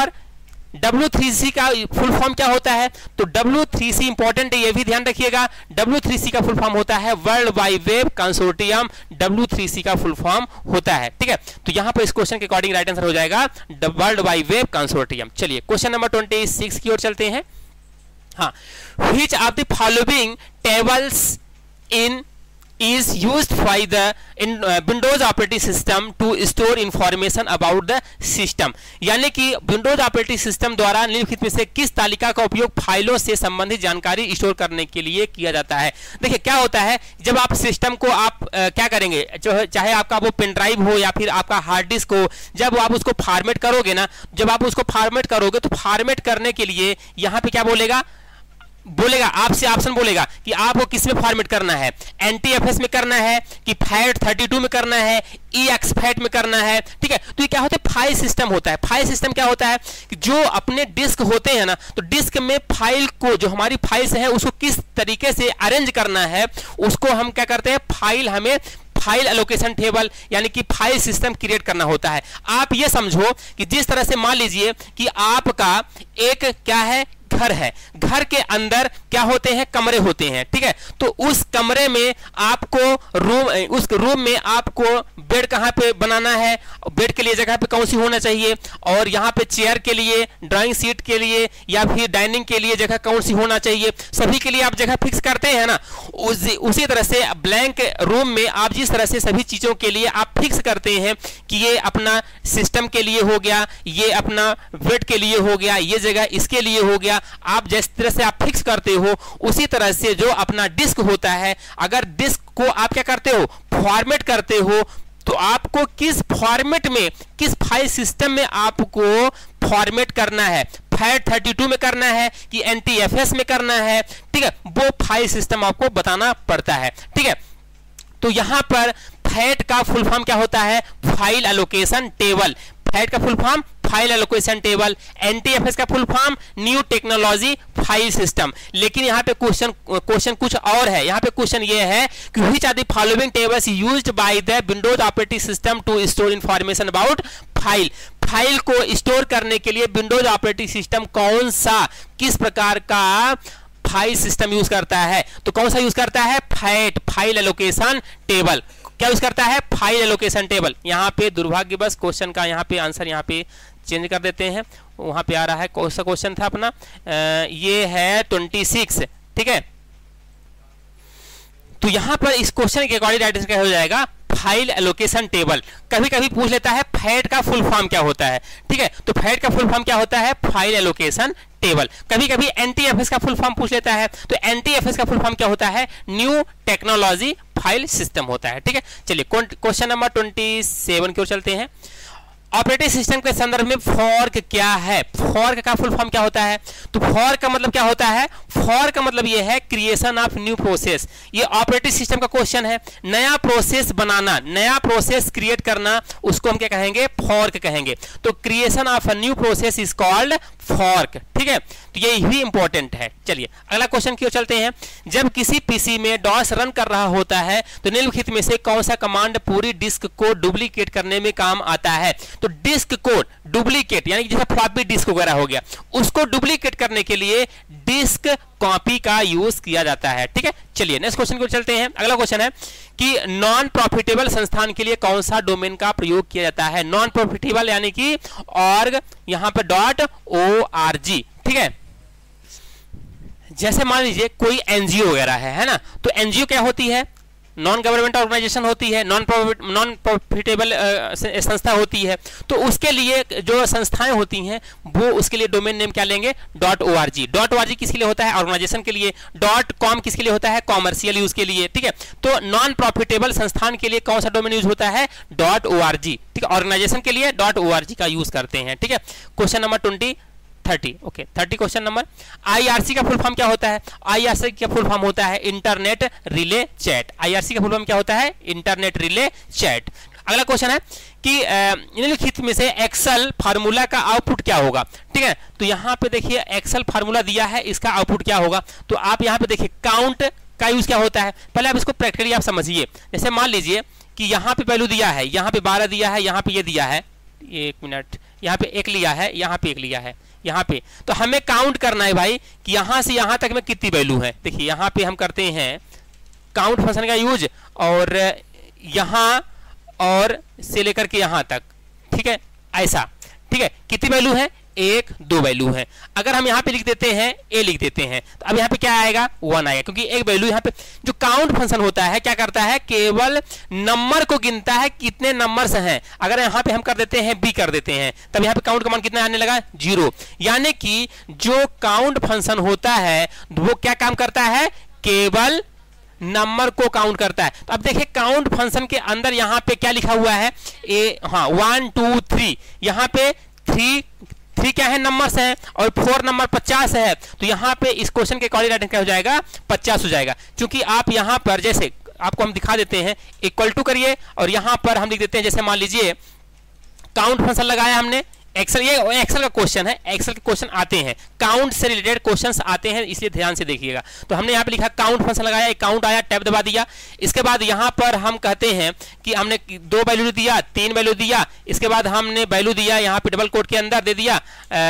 S1: W3C का फुल फॉर्म क्या होता है? तो W3C इंपॉर्टेंट है, ये भी ध्यान रखिएगा। W3C का फुल फॉर्म होता है world wide web consortium. W3C का फुल फॉर्म होता है, ठीक है। तो यहां पर इस क्वेश्चन के अकॉर्डिंग राइट आंसर हो जाएगा वर्ल्ड वाइड वेब कंसोर्टियम। चलिए क्वेश्चन नंबर 26 की ओर चलते हैं। हाँ, which of the following tables in is used by the Windows operating system to store information about the system, यानी कि विंडोज ऑपरेटिंग सिस्टम द्वारा निम्नलिखित में से किस तालिका का उपयोग फाइलों से संबंधित जानकारी स्टोर करने के लिए किया जाता है? देखिए क्या होता है, जब आप सिस्टम को आप क्या करेंगे, जो चाहे आपका वो पेन ड्राइव हो या फिर आपका हार्ड डिस्क हो, जब आप उसको फॉर्मेट करोगे ना, जब आप उसको फॉर्मेट करोगे तो फॉर्मेट करने के लिए यहाँ पे क्या बोलेगा, आपसे ऑप्शन बोलेगा कि आपको किस में फॉर्मेट करना है, NTFS में करना है कि FAT32 में करना है, EXFAT में करना है, ठीक है। तो ये क्या होता है? फाइल सिस्टम होता है। फाइल सिस्टम क्या होता है कि जो अपने डिस्क होते हैं ना, तो डिस्क में फाइल को, जो हमारी फाइल्स है उसको किस तरीके से अरेंज करना है, उसको हम क्या करते हैं, हमें फाइल एलोकेशन टेबल यानी कि फाइल सिस्टम क्रिएट करना होता है। आप ये समझो कि जिस तरह से मान लीजिए कि आपका एक क्या है, घर है, घर के अंदर क्या होते हैं, कमरे होते हैं, ठीक है। तो उस कमरे में आपको उस रूम में आपको बेड कहां पे बनाना है, बेड के लिए जगह पे कौन सी होना चाहिए, और यहाँ पे चेयर के लिए, ड्राइंग सीट के लिए या फिर डाइनिंग के लिए जगह कौन सी होना चाहिए, सभी के लिए आप जगह फिक्स करते हैं ना। उसी तरह से ब्लैंक रूम में आप जिस तरह से सभी चीजों के लिए आप फिक्स करते हैं कि ये अपना सिस्टम के लिए हो गया, ये अपना बेड के लिए हो गया, ये जगह इसके लिए हो गया, आप जिस तरह से आप फिक्स करते हो, उसी तरह से जो अपना डिस्क होता है, अगर डिस्क को आप क्या करते हो, फॉर्मेट करते हो, तो आपको किस फॉर्मेट में, किस फाइल सिस्टम में आपको फॉर्मेट करना है, FAT32 में करना है कि NTFS में करना है, ठीक है, वो फाइल सिस्टम आपको बताना पड़ता है, ठीक है। तो यहां पर FAT का फुल फॉर्म क्या होता है, फाइल एलोकेशन टेबल। FAT का full form file allocation table, NTFS का full form new technology file system. लेकिन यहाँ पे क्वेश्चन कुछ और है। यहाँ पे क्वेश्चन ये है कि which are the following tables used by the Windows operating system to store information about file. File को स्टोर करने के लिए विंडोज ऑपरेटिंग सिस्टम कौन सा, किस प्रकार का फाइल सिस्टम यूज करता है? तो कौन सा यूज करता है? FAT, file allocation table. क्या यूज करता है? File allocation table. यहाँ पे दुर्भाग्यवश क्वेश्चन का यहाँ पे आंसर यहाँ पे चेंज कर देते हैं, वहां पे आ रहा है, कौन सा क्वेश्चन था अपना, ये है 26, ठीक है। तो यहां पर इस क्वेश्चन के अकॉर्डिंग राइट आंसर क्या हो जाएगा, फाइल एलोकेशन टेबल। कभी कभी पूछ लेता है FAT का फुल फॉर्म क्या होता है, ठीक है। तो FAT का फुल फॉर्म क्या होता है, फाइल एलोकेशन टेबल। कभी कभी NTFS का फुल फॉर्म पूछ लेता है, तो NTFS का फुल फॉर्म क्या होता है, न्यू टेक्नोलॉजी फाइल सिस्टम होता है, ठीक है। चलिए क्वेश्चन नंबर 27 की ओर चलते हैं। ऑपरेटिंग सिस्टम के संदर्भ में फॉर्क क्या है? फॉर्क का फुल फॉर्म क्या होता है? तो फॉर्क का मतलब क्या होता है? फॉर्क का मतलब ये है क्रिएशन ऑफ न्यू प्रोसेस। ये ऑपरेटिंग सिस्टम का क्वेश्चन है। नया प्रोसेस बनाना, नया प्रोसेस क्रिएट करना, उसको हम क्या कहेंगे, फॉर्क कहेंगे। तो creation of a new process is called fork, ठीक है। तो ये भी इंपॉर्टेंट है। चलिए अगला क्वेश्चन की ओर चलते हैं। जब किसी पीसी में डॉस रन कर रहा होता है तो निम्नलिखित में से कौन सा कमांड पूरी डिस्क को डुप्लीकेट करने में काम आता है? तो डिस्क को डुप्लीकेट यानी जैसे फ्लॉपी डिस्क वगैरह हो गया, उसको डुप्लीकेट करने के लिए डिस्क कॉपी का यूज किया जाता है, ठीक है। चलिए नेक्स्ट क्वेश्चन को चलते हैं। अगला क्वेश्चन है कि नॉन प्रॉफिटेबल संस्थान के लिए कौन सा डोमेन का प्रयोग किया जाता है? नॉन प्रॉफिटेबल यानी कि org, यहां पर .org, ठीक है। जैसे मान लीजिए कोई एनजीओ वगैरह है ना, तो एनजीओ क्या होती है, नॉन गवर्नमेंट ऑर्गेनाइजेशन होती है, नॉन प्रॉफिटेबल संस्था होती है। तो उसके लिए जो संस्थाएं होती हैं वो उसके लिए डोमेन नेम क्या लेंगे, .org। .org किसके लिए होता है, ऑर्गेनाइजेशन के लिए। .com किसके लिए होता है, कॉमर्शियल यूज के लिए, ठीक है। तो नॉन प्रॉफिटेबल संस्थान के लिए कौन सा डोमेन यूज होता है, .org, ठीक है, ऑर्गेनाइजेशन के लिए .org का यूज करते हैं। ठीक है, question number 30 okay 30 question number, IRC का फुल फॉर्म क्या होता है? IRC का फुल फॉर्म होता है इंटरनेट रिले चैट। IRC का फुल फॉर्म क्या होता है? Internet relay chat. अगला क्वेश्चन है कि निम्नलिखित में से एक्सेल फार्मूला का आउटपुट क्या होगा? ठीक है, तो यहाँ पे देखिए एक्सेल फार्मूला दिया है, इसका आउटपुट क्या होगा? तो आप यहाँ पे देखिए काउंट का यूज क्या होता है, पहले आप इसको प्रैक्टिकली आप समझिए। जैसे मान लीजिए कि यहाँ पे वैल्यू दिया है, यहाँ पे 12 दिया है, यहाँ पे ये दिया है, 1 मिनट, यहाँ पे 1 लिया है, यहाँ पे 1 लिया है, यहाँ पे, तो हमें काउंट करना है भाई कि यहाँ से यहाँ तक में कितनी वैल्यू है। देखिए यहाँ पे हम करते हैं काउंट फंक्शन का यूज, और यहाँ और से लेकर के यहाँ तक, ठीक है, ऐसा। ठीक है, कितनी वैल्यू है? 1 2 वैल्यू है। अगर हम यहाँ पे लिख देते हैं a लिख देते हैं, तो अब यहाँ पे क्या आएगा? 1 आएगा, क्योंकि एक वैल्यू यहाँ पे जो काउंट फंक्शन होता है क्या करता है? केवल नंबर को गिनता है, कितने नंबर्स हैं। अगर यहाँ पे हम कर देते हैं b कर देते हैं, तब यहाँ पे काउंट का मान कितना आने लगा? 0। यानी कि जो काउंट फंक्शन होता है वो क्या काम करता है? केवल नंबर को काउंट करता है। तो अब देखिए काउंट फंक्शन के अंदर यहाँ पे क्या लिखा हुआ है? 1 2 3, यहाँ पे 3 क्या है? नंबर्स हैं, और 4 नंबर 50 है, तो यहाँ पे इस क्वेश्चन के अकॉर्डिंग क्या हो जाएगा? 50 हो जाएगा। क्योंकि आप यहाँ पर जैसे आपको हम दिखा देते हैं, इक्वल टू करिए और यहाँ पर हम लिख देते हैं, जैसे मान लीजिए काउंट फंक्शन लगाया हमने, एक्सेल, ये एक्सेल का क्वेश्चन है, एक्सेल के क्वेश्चन आते हैं, काउंट से रिलेटेड क्वेश्चंस आते हैं, इसलिए ध्यान से देखिएगा। तो हमने यहाँ पे लिखा काउंट फंक्शन लगाया, एक काउंट आया, टैब दबा दिया। इसके बाद यहाँ पर हम कहते हैं कि हमने 2 वैल्यू दिया, 3 वैल्यू दिया, इसके बाद हमने वैल्यू दिया यहाँ पे डबल कोट के अंदर दे दिया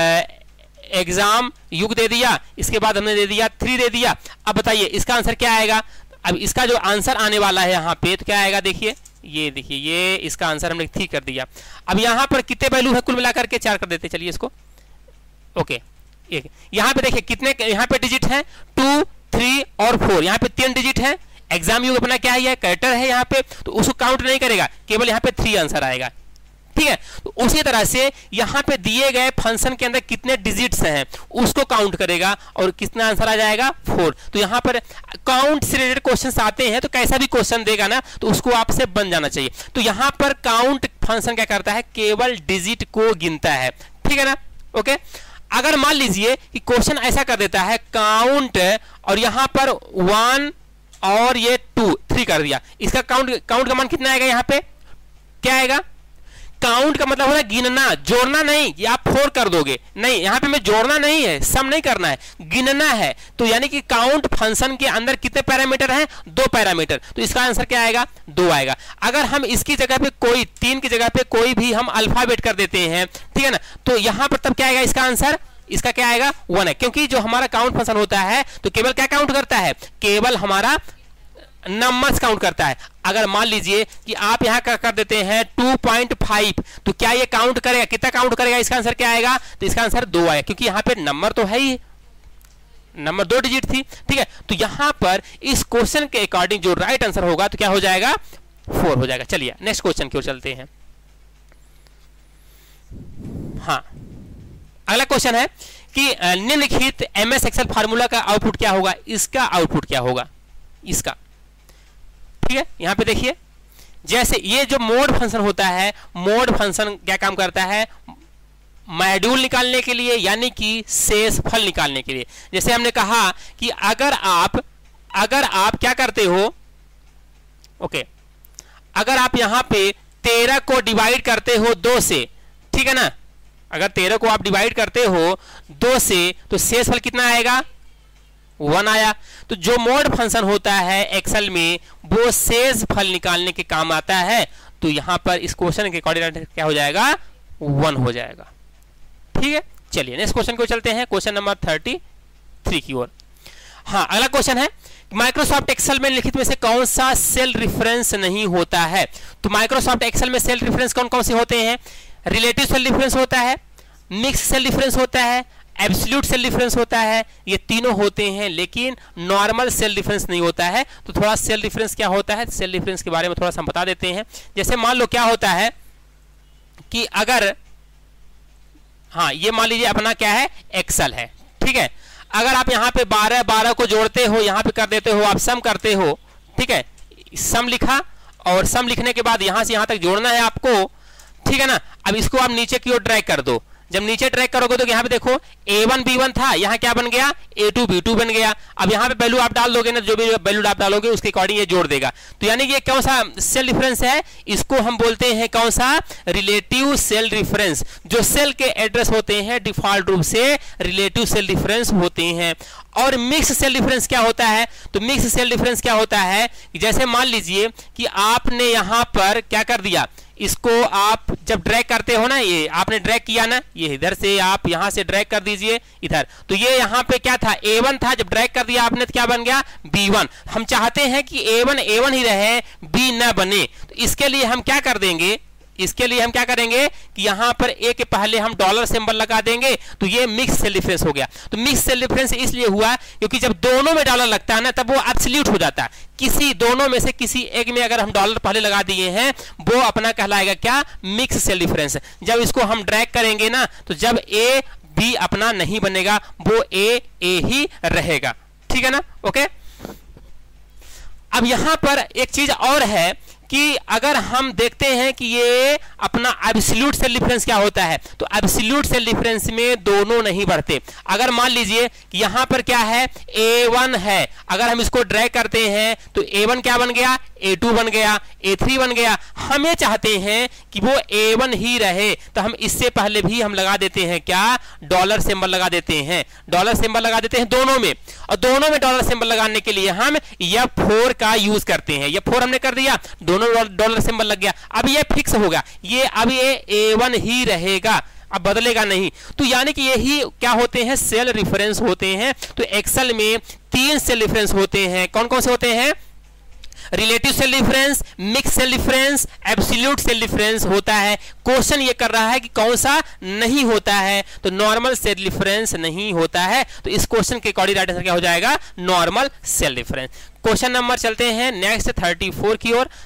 S1: एग्जाम युग दे दिया, इसके बाद हमने दे दिया 3 दे दिया। अब बताइए इसका आंसर क्या आएगा? अब इसका जो आंसर आने वाला है यहाँ पे, तो क्या आएगा? देखिए ये देखिए, ये इसका आंसर हमने 3 कर दिया। अब यहाँ पर कितने वैल्यू है? कुल मिलाकर के 4 कर देते, चलिए इसको, ओके। यहाँ पे देखिए कितने यहाँ पे डिजिट हैं? 2 3 और 4, यहाँ पे 3 डिजिट है। एग्जाम युग अपना क्या है? कैरेक्टर है यहाँ पे, तो उसको काउंट नहीं करेगा, केवल यहाँ पे 3 आंसर आएगा। ठीक है, तो उसी तरह से यहाँ पे दिए गए फंक्शन के अंदर कितने डिजिट्स हैं उसको काउंट करेगा, और कितना आंसर आ जाएगा? 4। तो यहाँ पर काउंट से रिलेटेड क्वेश्चन आते हैं, तो कैसा भी क्वेश्चन देगा ना, तो उसको आपसे बन जाना चाहिए। तो यहाँ पर काउंट फंक्शन क्या करता है? केवल डिजिट को गिनता है। ठीक है ना, ओके। अगर मान लीजिए कि क्वेश्चन ऐसा कर देता है काउंट, और यहाँ पर 1 और ये 2 3 कर दिया, इसका काउंट का मान कितना आएगा? यहाँ पे क्या आएगा? काउंट का मतलब होता है गिनना, जोड़ना नहीं कि आप 4 कर दोगे, नहीं, यहाँ पे मैं जोड़ना नहीं है, सम नहीं करना है, गिनना है। तो यानी कि काउंट फंक्शन के अंदर कितने पैरामीटर हैं? 2 पैरामीटर, तो इसका आंसर क्या आएगा? 2 आएगा। अगर हम इसकी जगह पे कोई 3 की जगह पे कोई भी हम अल्फाबेट कर देते हैं, ठीक है ना, तो यहाँ पर तब क्या आएगा? इसका आंसर, इसका क्या आएगा? 1 है, क्योंकि जो हमारा काउंट फंक्शन होता है तो केवल क्या काउंट करता है? केवल हमारा नंबर्स काउंट करता है। अगर मान लीजिए कि आप यहाँ कर देते हैं 2.5, तो क्या ये काउंट करेगा? कितना काउंट करेगा? इसका आंसर क्या आएगा? तो इसका आंसर 2 आएगा, क्योंकि यहाँ पे नंबर तो है ही, नंबर 2 डिजिट थी। ठीक है, तो यहाँ पर इस क्वेश्चन के अकॉर्डिंग जो राइट आंसर होगा तो क्या हो जाएगा? 4 हो जाएगा। चलिए नेक्स्ट क्वेश्चन की ओर चलते हैं। हाँ, अगला क्वेश्चन है कि निम्नलिखित MS एक्सेल फार्मूला का आउटपुट क्या होगा? इसका आउटपुट क्या होगा? इसका, ठीक है, यहां पे देखिए, जैसे ये जो मोड फंक्शन होता है, मोड फंक्शन क्या काम करता है? मॉड्यूल निकालने के लिए, यानी कि शेषफल निकालने के लिए। जैसे हमने कहा कि अगर आप क्या करते हो, ओके, अगर आप यहां पे 13 को डिवाइड करते हो 2 से, ठीक है ना, अगर 13 को आप डिवाइड करते हो 2 से, तो शेषफल कितना आएगा? 1 आया। तो जो मोड फंक्शन होता है एक्सेल में, वो शेष फल निकालने के काम आता है। तो यहां पर इस क्वेश्चन के अकॉर्डिंग क्या हो जाएगा? 1 हो जाएगा। ठीक है, चलिए नेक्स्ट क्वेश्चन को चलते हैं, क्वेश्चन नंबर 33 की ओर। हाँ, अगला क्वेश्चन है माइक्रोसॉफ्ट एक्सेल में लिखित में से कौन सा सेल रेफरेंस नहीं होता है? तो माइक्रोसॉफ्ट एक्सेल में सेल रेफरेंस कौन कौन से होते हैं? रिलेटिव सेल रेफरेंस होता है, मिक्स सेल रेफरेंस होता है, एब्सोल्यूट सेल डिफरेंस होता है, ये तीनों होते हैं, लेकिन नॉर्मल सेल डिफरेंस नहीं होता है। तो थोड़ा सेल डिफरेंस क्या होता है, सेल डिफरेंस के बारे में थोड़ा सा हम बता देते हैं। जैसे मान लो क्या होता है कि अगर, हाँ, ये मान लीजिए अपना क्या है? एक्सेल है, ठीक है। अगर आप यहाँ पे 12 को जोड़ते हो, यहाँ पे कर देते हो, आप सम करते हो, ठीक है, सम लिखा, और सम लिखने के बाद यहाँ से यहाँ तक जोड़ना है आपको, ठीक है ना। अब इसको आप नीचे की ओर ड्रैग कर दो, जब नीचे ट्रैक करोगे तो यहाँ पे देखो a1 b1 था, यहाँ क्या बन गया a2 b2 बन गया। अब यहाँ पे वैल्यू आप डाल दोगे ना, जो भी वैल्यू आप डालोगे उसके अकॉर्डिंग ये जोड़ देगा। तो यानी कि ये कौन सा सेल डिफरेंस है, इसको हम बोलते हैं कौन सा, रिलेटिव सेल डिफरेंस। जो सेल के एड्रेस होते हैं डिफॉल्ट रूप से रिलेटिव सेल डिफरेंस होते हैं। और मिक्स सेल डिफरेंस क्या होता है, तो मिक्स सेल डिफरेंस क्या होता है, जैसे मान लीजिए कि आपने यहाँ पर क्या कर दिया, इसको आप जब ड्रैग करते हो ना, ये आपने ड्रैग किया ना, ये इधर से आप यहां से ड्रैग कर दीजिए इधर, तो ये यहां पे क्या था a1 था, जब ड्रैग कर दिया आपने तो क्या बन गया b1। हम चाहते हैं कि a1 a1 ही रहे, b ना बने, तो इसके लिए हम क्या कर देंगे, इसके लिए हम क्या करेंगे कि यहां पर a के पहले हम डॉलर सिंबल लगा देंगे, तो ये मिक्स सेल डिफरेंस हो गया। तो मिक्स सेल डिफरेंस इसलिए हुआ क्योंकि जब दोनों में डॉलर लगता है ना तब वो एब्सोल्यूट हो जाता है। किसी दोनों में से किसी एक में अगर हम डॉलर पहले लगा दिए हैं वो अपना कहलाएगा क्या, मिक्स सेल डिफरेंस। जब इसको हम ड्रैग करेंगे ना तो जब a b अपना नहीं बनेगा, वो a ही रहेगा, ठीक है ना। ओके, अब यहां पर एक चीज और है कि अगर हम देखते हैं कि ये अपना एब्सोल्यूट सेल डिफरेंस क्या होता है, तो एब्सोल्यूट सेल डिफरेंस में दोनों नहीं बढ़ते। अगर मान लीजिए कि यहां पर क्या है a1 है, अगर हम इसको ड्रैग करते हैं तो a1 क्या बन गया, a2 बन गया, a3 बन गया। हम ये चाहते हैं कि वो a1 ही रहे, तो हम इससे पहले भी हम लगा देते हैं क्या, डॉलर सिंबल लगा देते हैं, डॉलर सिंबल लगा देते हैं दोनों में। और दोनों में डॉलर सिंबल लगाने के लिए हम F4 का यूज करते हैं। F4 हमने कर दिया, दोनों डॉलर सिंबल लग गया। अब ये फिक्स होगा, ये अब ये a1 ही रहेगा, अब बदलेगा नहीं। तो यानी कि यही क्या होते हैं, सेल रेफरेंस होते हैं। तो एक्सेल में 3 सेल रेफरेंस होते हैं। कौन कौन से होते हैं, relative cell difference, mix cell difference, absolute cell difference होता है। क्वेश्चन ये कर रहा है कि कौन सा नहीं होता है, तो नॉर्मल सेल डिफरेंस नहीं होता है। तो इस क्वेश्चन के अकॉर्डिंग राइट आंसर क्या हो जाएगा, normal cell difference. Question number चलते हैं नेक्स्ट 34 की ओर।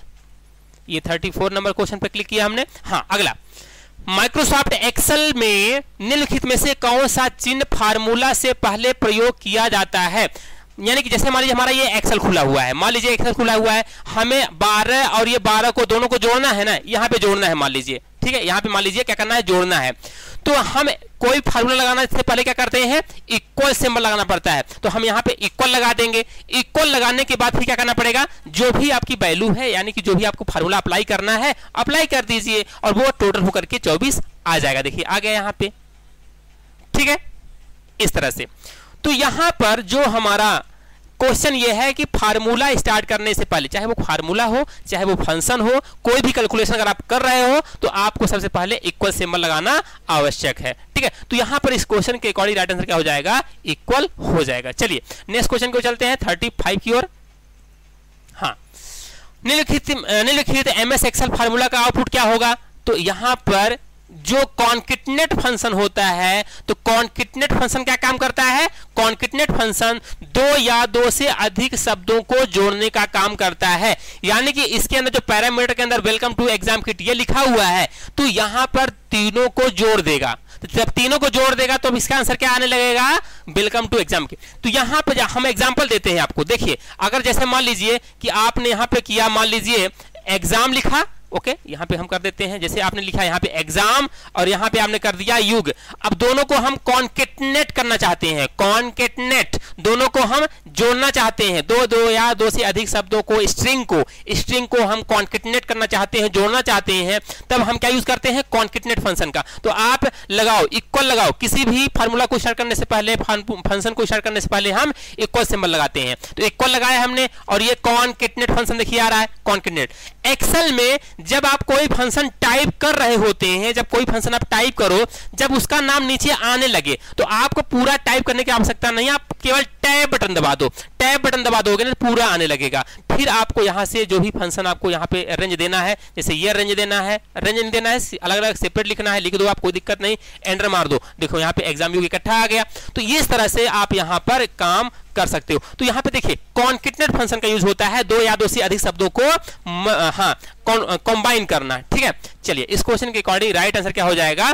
S1: ये 34 नंबर क्वेश्चन पे क्लिक किया हमने। हाँ, अगला, माइक्रोसॉफ्ट एक्सेल में निम्नलिखित में से कौन सा चिन्ह फार्मूला से पहले प्रयोग किया जाता है। यानी कि जैसे मान लीजिए हमारा ये एक्सेल खुला हुआ है, मान लीजिए एक्सेल खुला हुआ है, हमें 12 और ये 12 को दोनों को जोड़ना है ना, यहाँ पे जोड़ना है मान लीजिए, ठीक है, यहाँ पे मान लीजिए क्या करना है, जोड़ना है। तो हम कोई फार्मूला लगाना से पहले क्या करते हैं, इक्वल सिंबल लगाना पड़ता है। तो हम यहाँ पे इक्वल लगा देंगे। इक्वल लगाने के बाद फिर क्या करना पड़ेगा, जो भी आपकी वैल्यू है यानी कि जो भी आपको फार्मूला अप्लाई करना है अप्लाई कर दीजिए और वो टोटल होकर के 24 आ जाएगा। देखिए आ गया यहाँ पे, ठीक है, इस तरह से। तो यहां पर जो हमारा क्वेश्चन ये है कि फार्मूला स्टार्ट करने से पहले, चाहे वो फार्मूला हो चाहे वो फंक्शन हो, कोई भी कैलकुलेशन अगर आप कर रहे हो तो आपको सबसे पहले इक्वल सिंबल लगाना आवश्यक है, ठीक है। तो यहां पर इस क्वेश्चन के अकॉर्डिंग राइट आंसर क्या हो जाएगा, इक्वल हो जाएगा। चलिए नेक्स्ट क्वेश्चन को चलते हैं 35 की ओर। हाँ, निम्नलिखित एमएस एक्सेल फार्मूला का आउटपुट क्या होगा। तो यहां पर जो कॉन्केटनेट फंक्शन होता है, तो कॉन्केटनेट फंक्शन क्या काम करता है, कॉन्केटनेट फंक्शन 2 या 2 से अधिक शब्दों को जोड़ने का काम करता है। यानी कि इसके अंदर जो पैरामीटर के अंदर वेलकम टू एग्जाम किट ये लिखा हुआ है, तो यहां पर तीनों को जोड़ देगा। तो जब तीनों को जोड़ देगा तो इसका आंसर क्या आने लगेगा, वेलकम टू एग्जाम किट। तो यहां पर हम एग्जांपल देते हैं आपको। देखिए अगर जैसे मान लीजिए कि आपने यहां पे किया, मान लीजिए एग्जाम लिखा, ओके, यहां पे हम कर देते हैं, जैसे आपने लिखा यहाँ पे एग्जाम और यहां पे आपने कर दिया युग। अब दोनों को हम कॉन्केटनेट करना चाहते हैं, कॉन्केटनेट, दोनों को हम जोड़ना चाहते हैं, 2 या 2 से अधिक शब्दों को, स्ट्रिंग को हम कॉन्केटनेट करना चाहते हैं, जोड़ना चाहते हैं, तब हम क्या यूज करते हैं, कॉन्केटनेट फंक्शन का। तो आप लगाओ, इक्वल लगाओ, किसी भी फार्मूला को स्टार्ट करने से पहले, फंक्शन को स्टार्ट करने से पहले हम इक्वल सिंबल लगाते हैं। तो इक्वल लगाया हमने और ये कॉन्केटनेट फंक्शन देखिए आ रहा है, कॉन्केटनेट। एक्सेल में जब आप कोई फंक्शन टाइप कर रहे होते हैं, जब कोई फंक्शन आप टाइप करो, जब उसका नाम नीचे आने लगे तो आपको पूरा टाइप करने की आवश्यकता नहीं, आप केवल टैब बटन दबा दो, टैब बटन दबा दोगे ना पूरा आने लगेगा। फिर आपको यहां से जो भी फंक्शन आपको यहां पे रेंज देना है, जैसे ये रेंज देना है, रेंज नहीं देना है, अलग अलग सेपरेट लिखना है, लिख दो आप, कोई दिक्कत नहीं, एंटर मार दो। देखो यहाँ पे एग्जाम युग इकट्ठा आ गया। तो इस तरह से आप यहां पर काम कर सकते हो। तो यहां पे देखिए कॉन्केटनेट फंक्शन का यूज होता है 2 या 2 से अधिक शब्दों को कंबाइन करना, ठीक है। चलिए इस क्वेश्चन के अकॉर्डिंग राइट आंसर क्या हो जाएगा,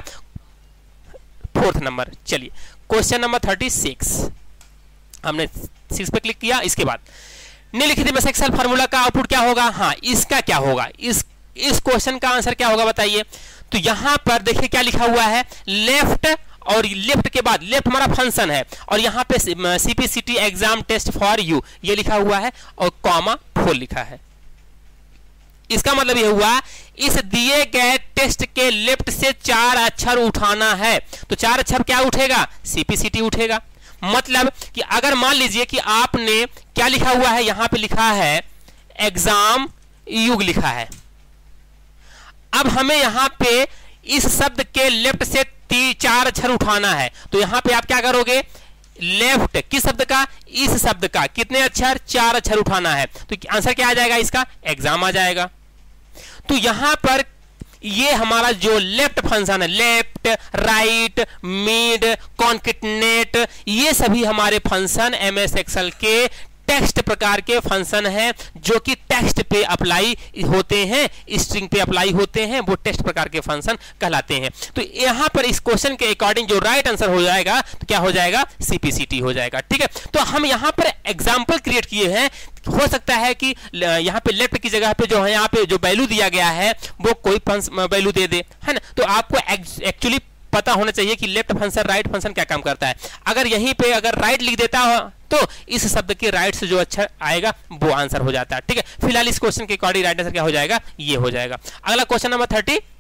S1: 4th नंबर। चलिए क्वेश्चन नंबर 36, हमने 6 पे क्लिक किया। इसके बाद निम्नलिखित में एक्सेल फार्मूला का आउटपुट क्या होगा। हाँ, इसका क्या होगा, इस क्वेश्चन का आंसर क्या होगा बताइए। तो यहां पर देखिए क्या लिखा हुआ है, लेफ्ट, और लेफ्ट के बाद लेफ्ट हमारा फंक्शन है, और यहां पे CPCT exam test for you ये लिखा हुआ है, और कॉमा 4 लिखा है। इसका मतलब यह हुआ इस दिए गए टेस्ट के लेफ्ट से 4 अक्षर उठाना है, तो 4 अक्षर क्या उठेगा, CPCT उठेगा। मतलब कि अगर मान लीजिए कि आपने क्या लिखा हुआ है, यहां पे लिखा है एग्जाम युग लिखा है, अब हमें यहां पे इस शब्द के लेफ्ट से 4 अक्षर उठाना है, तो यहां पे आप क्या करोगे, लेफ्ट किस शब्द का, इस शब्द का कितने अक्षर, 4 अक्षर उठाना है, तो आंसर क्या आ जाएगा इसका, एग्जाम आ जाएगा। तो यहां पर ये हमारा जो लेफ्ट फंक्शन है, लेफ्ट, राइट, मिड, कॉन्केटनेट, ये सभी हमारे फंक्शन MS एक्सेल के टेक्स्ट प्रकार के फंक्शन हैं, जो कि टेक्स्ट पे अप्लाई होते हैं, स्ट्रिंग पे अप्लाई होते हैं, वो टेक्स्ट प्रकार के फंक्शन कहलाते हैं। तो यहां पर इस क्वेश्चन के अकॉर्डिंग जो राइट आंसर हो जाएगा, तो क्या हो जाएगा, CPCT हो जाएगा। ठीक है, तो हम यहां पर एग्जाम्पल क्रिएट किए हैं, हो सकता है कि यहाँ पे लेफ्ट की जगह पे जो है, यहाँ पे जो वैल्यू दिया गया है वो कोई वैल्यू दे दे, है ना। तो आपको एक्चुअली पता होना चाहिए कि लेफ्ट फंक्शन, राइट फंक्शन क्या काम करता है। अगर यहीं पे अगर राइट लिख देता हो तो इस शब्द के राइट से जो अक्षर आएगा वो आंसर हो जाता है। ठीक है, फिलहाल इस क्वेश्चन के अकॉर्डिंग राइट आंसर क्या हो जाएगा, ये हो जाएगा। अगला क्वेश्चन नंबर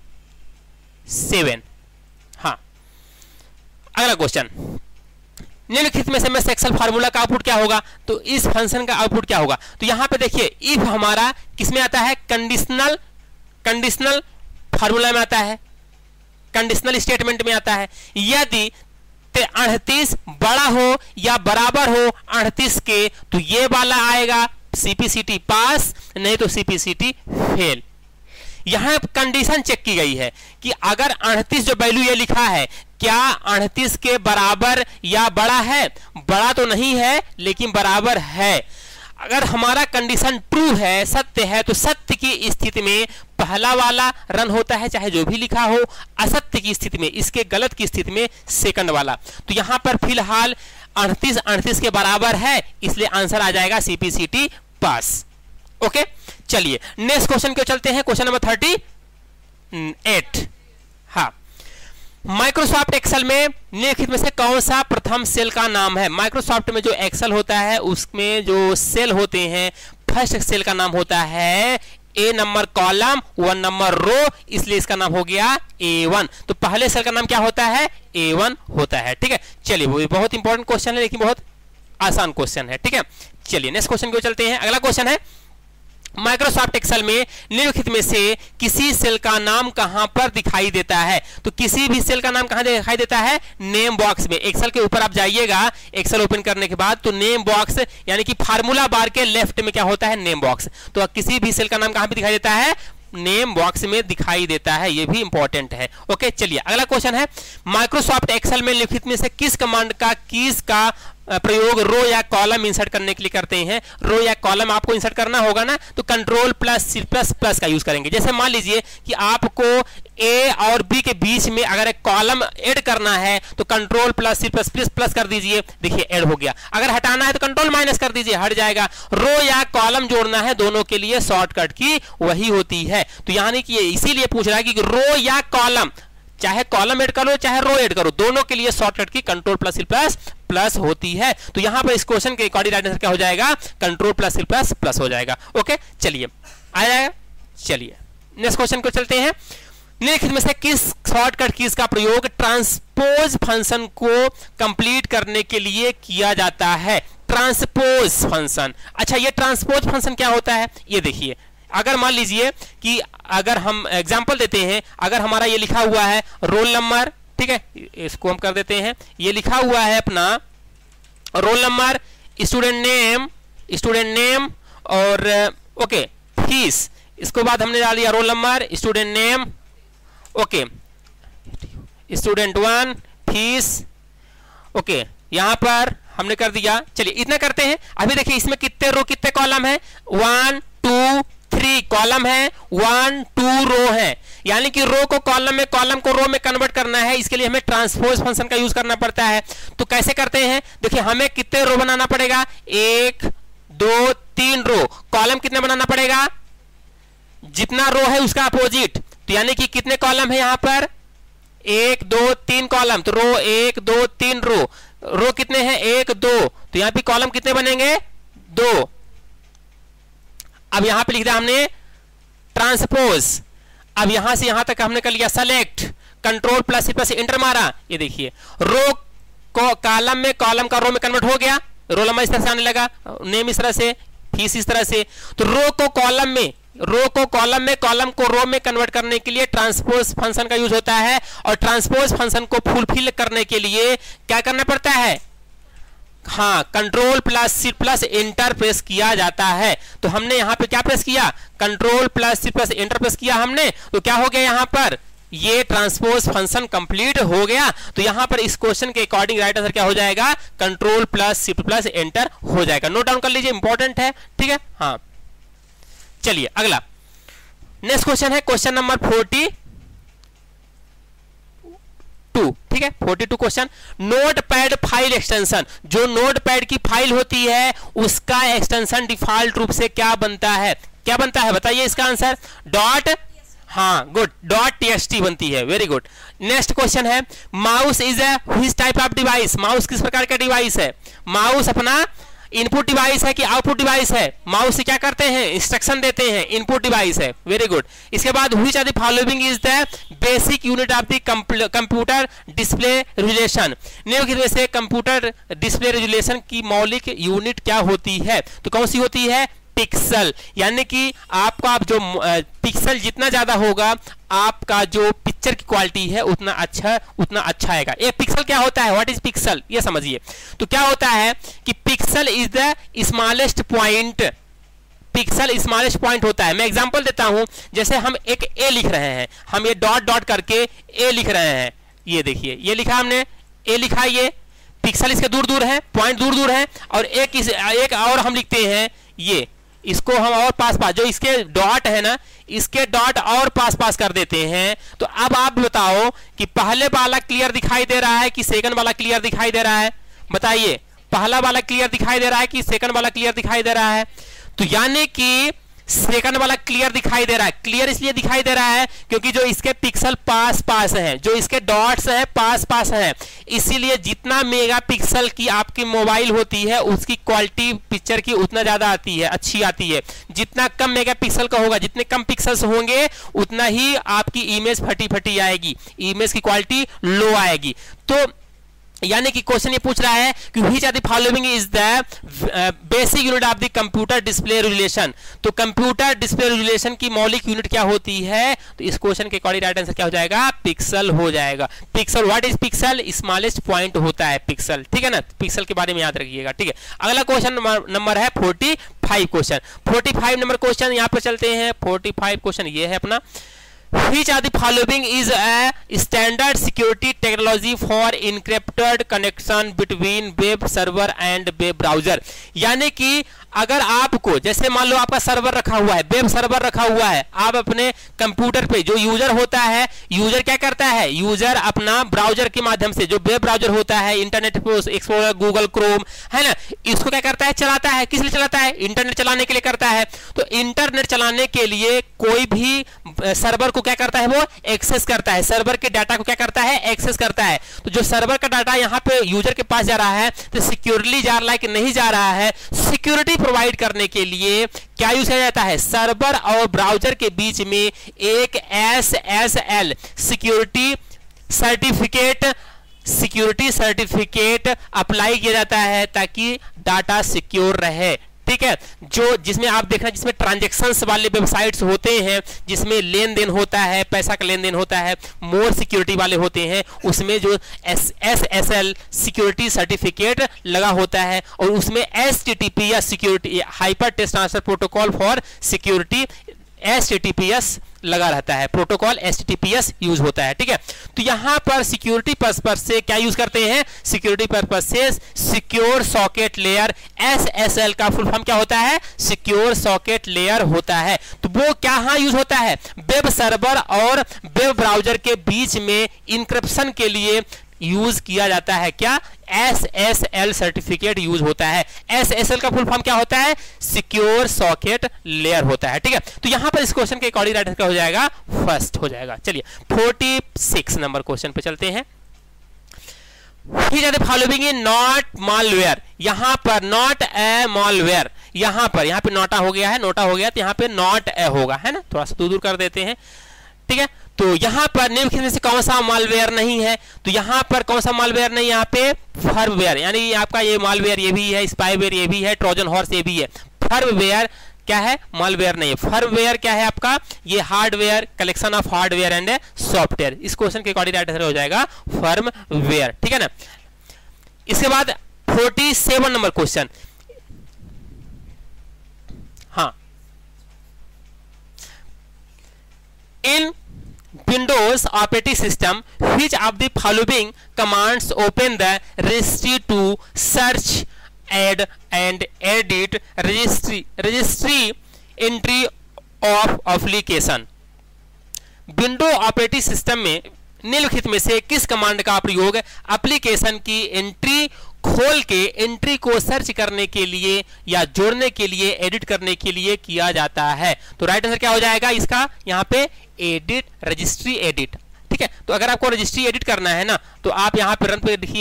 S1: 37। हाँ, अगला क्वेश्चन, निम्नलिखित में से MS एक्सेल फार्मूला का आउटपुट क्या होगा, तो इस फंक्शन का आउटपुट क्या होगा। तो यहां पे देखिए इफ हमारा किसमें आता है, कंडीशनल फार्मूला में आता है, कंडीशनल स्टेटमेंट में आता है। यदि 38 बड़ा हो या बराबर हो 38 के, तो ये वाला आएगा CPCT पास, नहीं तो CPCT फेल। यहां कंडीशन चेक की गई है कि अगर 38 जो वैल्यू ये लिखा है, क्या 38 के बराबर या बड़ा है, बड़ा तो नहीं है लेकिन बराबर है। अगर हमारा कंडीशन ट्रू है, सत्य है, तो सत्य की स्थिति में पहला वाला रन होता है, चाहे जो भी लिखा हो। असत्य की स्थिति में, इसके गलत की स्थिति में सेकंड वाला। तो यहां पर फिलहाल 38 के बराबर है, इसलिए आंसर आ जाएगा CPCT पास। ओके, चलिए नेक्स्ट क्वेश्चन को चलते हैं, क्वेश्चन नंबर 38। हाँ, माइक्रोसॉफ्ट एक्सेल में निम्नलिखित में से कौन सा प्रथम सेल का नाम है। माइक्रोसॉफ्ट में जो एक्सेल होता है उसमें जो सेल होते हैं, फर्स्ट सेल का नाम होता है A नंबर कॉलम 1 नंबर रो, इसलिए इसका नाम हो गया A1। तो पहले सेल का नाम क्या होता है, A1 होता है। ठीक है, चलिए वो बहुत इंपॉर्टेंट क्वेश्चन है लेकिन बहुत आसान क्वेश्चन है। ठीक है, चलिए नेक्स्ट क्वेश्चन को चलते हैं। अगला क्वेश्चन है, माइक्रोसॉफ्ट एक्सेल में निम्नलिखित में से किसी सेल का नाम कहां पर दिखाई देता है। तो किसी भी सेल का नाम कहां दिखाई देता है, नेम बॉक्स में। एक्सेल के ऊपर आप जाइएगा, एक्सेल ओपन करने के बाद, तो नेम बॉक्स यानी कि फार्मूला बार के लेफ्ट में क्या होता है, नेम बॉक्स। तो किसी भी सेल का नाम कहां पर दिखाई देता है, नेम बॉक्स में दिखाई देता है, ये भी इंपॉर्टेंट है। ओके, चलिए अगला क्वेश्चन है, माइक्रोसॉफ्ट एक्सेल में निम्नलिखित में से किस कमांड का कीज का प्रयोग रो या कॉलम इंसर्ट करने के लिए करते हैं। रो या कॉलम आपको इंसर्ट करना होगा ना, तो कंट्रोल +++ का यूज करेंगे। जैसे मान लीजिए कि आपको A और B के बीच में अगर एक कॉलम ऐड करना है, तो कंट्रोल +++ कर दीजिए, देखिए ऐड हो गया। अगर हटाना है तो कंट्रोल माइनस कर दीजिए, हट जाएगा। रो या कॉलम जोड़ना है, दोनों के लिए शॉर्टकट की वही होती है। तो यानी कि इसीलिए पूछ रहा है कि रो या कॉलम, चाहे कॉलम ऐड करो चाहे रो ऐड करो, दोनों के लिए शॉर्टकट की कंट्रोल +++ होती है। तो यहां पर इस क्वेश्चन के अकॉर्डिंग राइट आंसर क्या हो जाएगा, कंट्रोल +++ हो जाएगा। ओके, चलिए आ जाएगा। चलिए नेक्स्ट क्वेश्चन को चलते हैं, निम्नलिखित में से किस शॉर्टकट कीज का प्रयोग ट्रांसपोज फंक्शन को कंप्लीट करने के लिए किया जाता है। ट्रांसपोज फंक्शन, अच्छा ये ट्रांसपोज फंक्शन क्या होता है, ये देखिए। अगर मान लीजिए कि अगर हम एग्जांपल देते हैं, अगर हमारा ये लिखा हुआ है रोल नंबर, ठीक है, इसको हम कर देते हैं, ये लिखा हुआ है अपना रोल नंबर, स्टूडेंट नेम और ओके फीस, इसको बाद हमने डाल दिया roll number, student name, okay student 1 fees, okay यहां पर हमने कर दिया। चलिए इतना करते हैं। अभी देखिए इसमें कितने रो कितने कॉलम है, 1 2 3 कॉलम है, 1 2 रो है, यानी कि रो को कॉलम में, कॉलम को रो में कन्वर्ट करना है। इसके लिए हमें ट्रांसपोज फंक्शन का यूज करना पड़ता है। तो कैसे करते हैं, देखिए हमें कितने रो बनाना पड़ेगा, 1 2 3 रो। कॉलम कितने बनाना पड़ेगा, जितना रो है उसका अपोजिट, तो यानी कि कितने कॉलम है यहां पर, 1 2 3 कॉलम, तो रो 1 2 3 रो कितने हैं, 1 2, तो यहां पे कॉलम कितने बनेंगे, 2। अब यहां पे लिख दिया हमने ट्रांसपोज। अब यहां से यहां तक हमने कर लिया सेलेक्ट, कंट्रोल प्लस इंटर मारा, ये देखिए रो को कॉलम में, कॉलम का रो में कन्वर्ट हो गया, रोल नंबर इस तरह से आने लगा, नेम इस तरह से, फीस इस तरह से। तो रो को कॉलम में, रो को कॉलम में, कॉलम को रो में कन्वर्ट करने के लिए ट्रांसपोज फंक्शन का यूज होता है, और ट्रांसपोज फंक्शन को फुलफिल करने के लिए क्या करना पड़ता है, हाँ, कंट्रोल प्लस इंटर प्रेस किया जाता है। तो हमने यहां पे क्या प्रेस किया, कंट्रोल प्लस इंटर प्रेस किया हमने, तो क्या हो गया यहां पर, ये ट्रांसपोज फंक्शन कंप्लीट हो गया। तो यहां पर इस क्वेश्चन के अकॉर्डिंग राइट आंसर क्या हो जाएगा, कंट्रोल प्लस एंटर हो जाएगा। नोट डाउन कर लीजिए, इंपॉर्टेंट है, ठीक है। हाँ चलिए अगला नेक्स्ट क्वेश्चन है क्वेश्चन नंबर 42, ठीक है, 42 क्वेश्चन। नोटपैड फाइल एक्सटेंशन, जो नोटपैड की फाइल होती है उसका एक्सटेंशन डिफॉल्ट रूप से क्या बनता है, क्या बनता है बताइए इसका आंसर, डॉट, हाँ गुड, .txt बनती है, वेरी गुड। नेक्स्ट क्वेश्चन है mouse is which type of device, mouse किस प्रकार का डिवाइस है, माउस अपना इनपुट डिवाइस है कि आउटपुट डिवाइस है, माउस से क्या करते हैं, इंस्ट्रक्शन देते हैं, इनपुट डिवाइस है, वेरी गुड। इसके बाद which of the following is the basic unit of the computer display resolution, निम्नलिखित में से कंप्यूटर डिस्प्ले रेजोल्यूशन की मौलिक यूनिट क्या होती है, तो कौन सी होती है, पिक्सल। यानी कि आपका आप जो पिक्सल जितना ज्यादा होगा आपका जो पिक्चर की क्वालिटी है उतना अच्छा आएगा। एक पिक्सल क्या होता है, व्हाट इज पिक्सल, ये समझिए। तो क्या होता है कि pixel is the smallest point, pixel smallest point होता है। मैं एग्जांपल देता हूं, जैसे हम एक ए लिख रहे हैं, हम ये डॉट डॉट करके ए लिख रहे हैं, ये देखिए ये लिखा हमने, ए लिखा, ये पिक्सल इसके दूर दूर है, पॉइंट दूर दूर है, और एक और हम लिखते हैं ये, इसको हम और पास जो इसके डॉट है ना, इसके डॉट और पास कर देते हैं। तो अब आप बताओ कि पहले वाला क्लियर दिखाई दे रहा है कि सेकंड वाला क्लियर दिखाई दे रहा है, बताइए, पहला वाला क्लियर दिखाई दे रहा है कि सेकंड वाला क्लियर दिखाई दे रहा है। तो यानी कि सेकंड वाला क्लियर दिखाई दे रहा है, क्लियर इसलिए दिखाई दे रहा है क्योंकि जो इसके पिक्सल पास हैं, जो इसके डॉट्स हैं पास हैं, इसीलिए जितना मेगापिक्सल की आपकी मोबाइल होती है उसकी क्वालिटी पिक्चर की उतना ज्यादा आती है, अच्छी आती है। जितना कम मेगापिक्सल का होगा, जितने कम पिक्सल्स होंगे उतना ही आपकी इमेज फटी आएगी, इमेज की क्वालिटी लो आएगी। तो यानी कि क्वेश्चन ये पूछ रहा है कि which of the following is the basic unit of the computer display resolution, तो कंप्यूटर डिस्प्ले रेजोल्यूशन की मौलिक यूनिट क्या होती है, तो इस क्वेश्चन के अकॉर्डिंग राइट आंसर क्या हो जाएगा, पिक्सल हो जाएगा। Pixel, what is pixel, smallest point होता है पिक्सल, ठीक है ना, पिक्सल के बारे में याद रखिएगा, ठीक है। अगला क्वेश्चन नंबर है 45 क्वेश्चन, 45 नंबर क्वेश्चन यहाँ पे चलते हैं। 45 क्वेश्चन ये है अपना, Which of the following is a standard security technology for encrypted connection between web server and web browser? यानी कि अगर आपको, जैसे मान लो आपका सर्वर रखा हुआ है, वेब सर्वर रखा हुआ है, आप अपने कंप्यूटर पे जो यूजर होता है, यूजर क्या करता है, यूजर अपना ब्राउजर के माध्यम से, जो वेब ब्राउजर होता है, इंटरनेट एक्सप्लोरर, गूगल क्रोम है ना, इसको क्या करता है, चलाता है। किस लिए चलाता है, इंटरनेट चलाने के लिए करता है। तो इंटरनेट चलाने के लिए कोई भी सर्वर को क्या करता है, वो एक्सेस करता है, सर्वर के डाटा को क्या करता है, एक्सेस करता है। तो जो सर्वर का डाटा यहाँ पे यूजर के पास जा रहा है, तो सिक्योरली जा रहा है कि नहीं जा रहा है, सिक्योरिटी प्रोवाइड करने के लिए क्या यूज किया जाता है, सर्वर और ब्राउजर के बीच में एक SSL सिक्योरिटी सर्टिफिकेट अप्लाई किया जाता है ताकि डाटा सिक्योर रहे, ठीक है। जो जिसमें आप देखना, जिसमें ट्रांजैक्शंस वाले वेबसाइट्स होते हैं, जिसमें लेन देन होता है, पैसा का लेन देन होता है, मोर सिक्योरिटी वाले होते हैं, उसमें जो SSL सिक्योरिटी सर्टिफिकेट लगा होता है, और उसमें HTTP या security hyper text transfer protocol for security HTTPS लगा रहता है, प्रोटोकॉल HTTPS यूज होता है, ठीक है। तो यहां पर सिक्योरिटी पर्पस से क्या यूज करते हैं, सिक्योरिटी पर्पस से सिक्योर सॉकेट लेयर, SSL का फुल फॉर्म क्या होता है, सिक्योर सॉकेट लेयर होता है। तो वो क्या यूज होता है, वेब सर्वर और वेब ब्राउजर के बीच में इंक्रिप्शन के लिए यूज किया जाता है क्या, SSL सर्टिफिकेट यूज होता है। SSL का फुल फॉर्म क्या होता है, सिक्योर सॉकेट लेयर होता है, ठीक है। तो यहां पर इस क्वेश्चन के अकॉर्डिंग राइट आंसर क्या हो जाएगा, फर्स्ट हो जाएगा। चलिए 46 नंबर क्वेश्चन पे चलते हैं। फॉलोइंग इन नॉट मालवेयर, यहां पर नॉट ए मालवेयर, यहां पे नोटा हो गया है, नोटा हो गया तो यहां पे नॉट ए होगा, है ना, थोड़ा सा दूर कर देते हैं, ठीक है। तो यहां पर निम्नलिखित में से कौन सा मालवेयर नहीं है, तो यहां पर कौन सा मालवेयर नहीं, यहां पे फर्मवेयर, यानी आपका ये मालवेयर ये भी है, स्पाईवेयर ये भी है, ट्रोजन हॉर्स ये भी है। फर्मवेयर क्या है, मालवेयर नहीं है। फर्मवेयर क्या है आपका, ये hardware, collection of hardware and software. इस क्वेश्चन के अकॉर्डिंग राइट आंसर हो जाएगा फर्मवेयर, ठीक है ना। इसके बाद 47 नंबर क्वेश्चन, हाँ, in Windows operating system, which of the following commands open the registry to search, add and edit registry entry of application? Window operating system में निम्नलिखित में से किस कमांड का प्रयोग एप्लीकेशन की एंट्री खोल के एंट्री को सर्च करने के लिए या जोड़ने के लिए, एडिट करने के लिए किया जाता है? तो राइट आंसर क्या हो जाएगा इसका, यहाँ पे एडिट, रजिस्ट्री एडिट, ठीक है। तो अगर आपको रजिस्ट्री एडिट करना है ना, तो आप यहाँ पे रन पे देखिए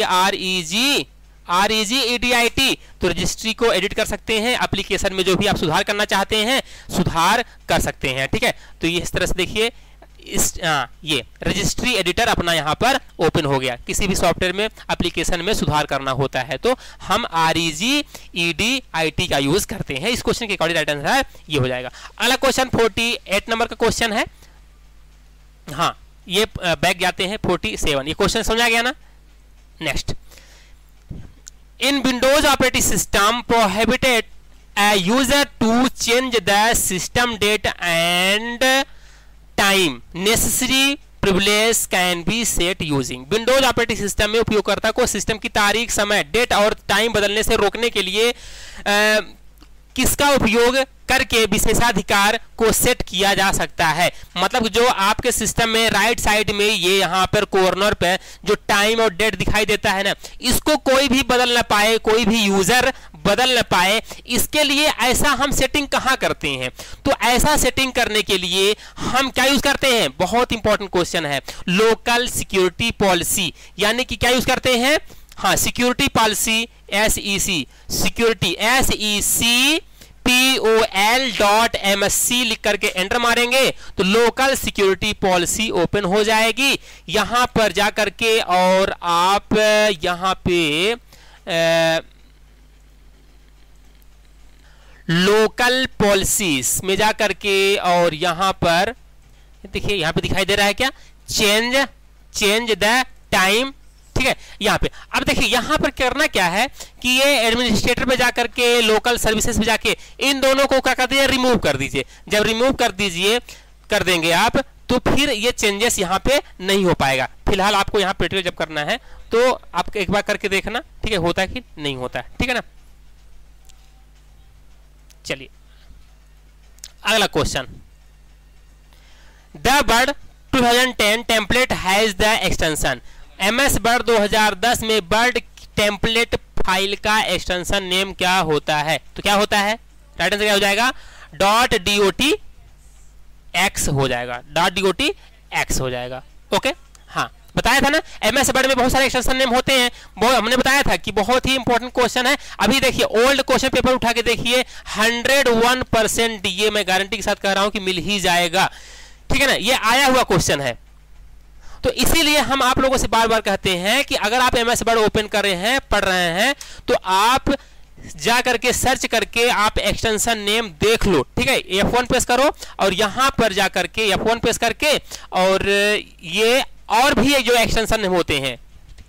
S1: REGEDIT, तो रजिस्ट्री को एडिट कर सकते हैं, एप्लीकेशन में जो भी आप सुधार करना चाहते हैं सुधार कर सकते हैं, ठीक है। तो ये इस तरह से देखिए, ये रजिस्ट्री एडिटर अपना यहाँ पर ओपन हो गया। किसी भी सॉफ्टवेयर में, एप्लीकेशन में सुधार करना होता है तो हम REGEDIT का यूज करते हैं। इस क्वेश्चन के अकॉर्डिंग राइट आंसर ये हो जाएगा। अगला क्वेश्चन 48 नंबर का क्वेश्चन है, हाँ, ये बैक जाते हैं 47, ये क्वेश्चन समझा गया ना। Next, in windows operating system prohibited a user to change the system date and time necessary privilege can be set using। Windows operating system में उपयोगकर्ता को सिस्टम की तारीख, समय, डेट और टाइम बदलने से रोकने के लिए किसका उपयोग करके विशेषाधिकार को सेट किया जा सकता है। मतलब जो आपके सिस्टम में राइट साइड में ये यहाँ पर कॉर्नर पे जो टाइम और डेट दिखाई देता है ना, इसको कोई भी बदल ना पाए, कोई भी यूजर बदल ना पाए, इसके लिए ऐसा हम सेटिंग कहाँ करते हैं? तो ऐसा सेटिंग करने के लिए हम क्या यूज करते हैं, बहुत इंपॉर्टेंट क्वेश्चन है, लोकल सिक्योरिटी पॉलिसी, यानी कि क्या यूज करते हैं, हाँ, security policy, SEC, security SEC POL.MSC लिख करके एंटर मारेंगे तो लोकल सिक्योरिटी पॉलिसी ओपन हो जाएगी। यहां पर जाकर के और आप यहां पे लोकल पॉलिसीज में जाकर के और यहां पर देखिए, यहां पे दिखाई दे रहा है क्या, चेंज द टाइम, ठीक है। यहाँ पे अब देखिए, यहाँ पर करना क्या है कि ये एडमिनिस्ट्रेटर पे जाकर के, लोकल सर्विसेज पे जाके इन दोनों को क्या कर दीजिए, रिमूव कर दीजिए। जब रिमूव कर देंगे आप, तो फिर ये चेंजेस यहाँ पे नहीं हो पाएगा। फिलहाल आपको यहाँ पे जब करना है तो आप एक बार करके देखना, ठीक है, होता है कि नहीं होता है, ठीक है ना। चलिए अगला question, the word 2010 template has the extension. MS word 2010 में वर्ड टेम्पलेट फाइल का एक्सटेंशन नेम क्या होता है? तो क्या होता है, राइट आंसर क्या हो जाएगा, .dotx हो जाएगा, .dotx हो जाएगा। ओके, हाँ, बताया था ना, MS वर्ड में बहुत सारे एक्सटेंशन नेम होते हैं, हमने बताया था कि बहुत ही इंपॉर्टेंट क्वेश्चन है। अभी देखिए, ओल्ड क्वेश्चन पेपर उठा के देखिए, 101% ये मैं गारंटी के साथ कह रहा हूं कि मिल ही जाएगा, ठीक है ना। ये आया हुआ क्वेश्चन है, तो इसीलिए हम आप लोगों से बार बार कहते हैं कि अगर आप MS वर्ड ओपन कर रहे हैं, पढ़ रहे हैं, तो आप जा करके सर्च करके आप एक्सटेंशन नेम देख लो, ठीक है। F1 प्रेस करो और यहां पर जा करके F1 प्रेस करके और ये और भी जो एक्सटेंशन नेम होते हैं,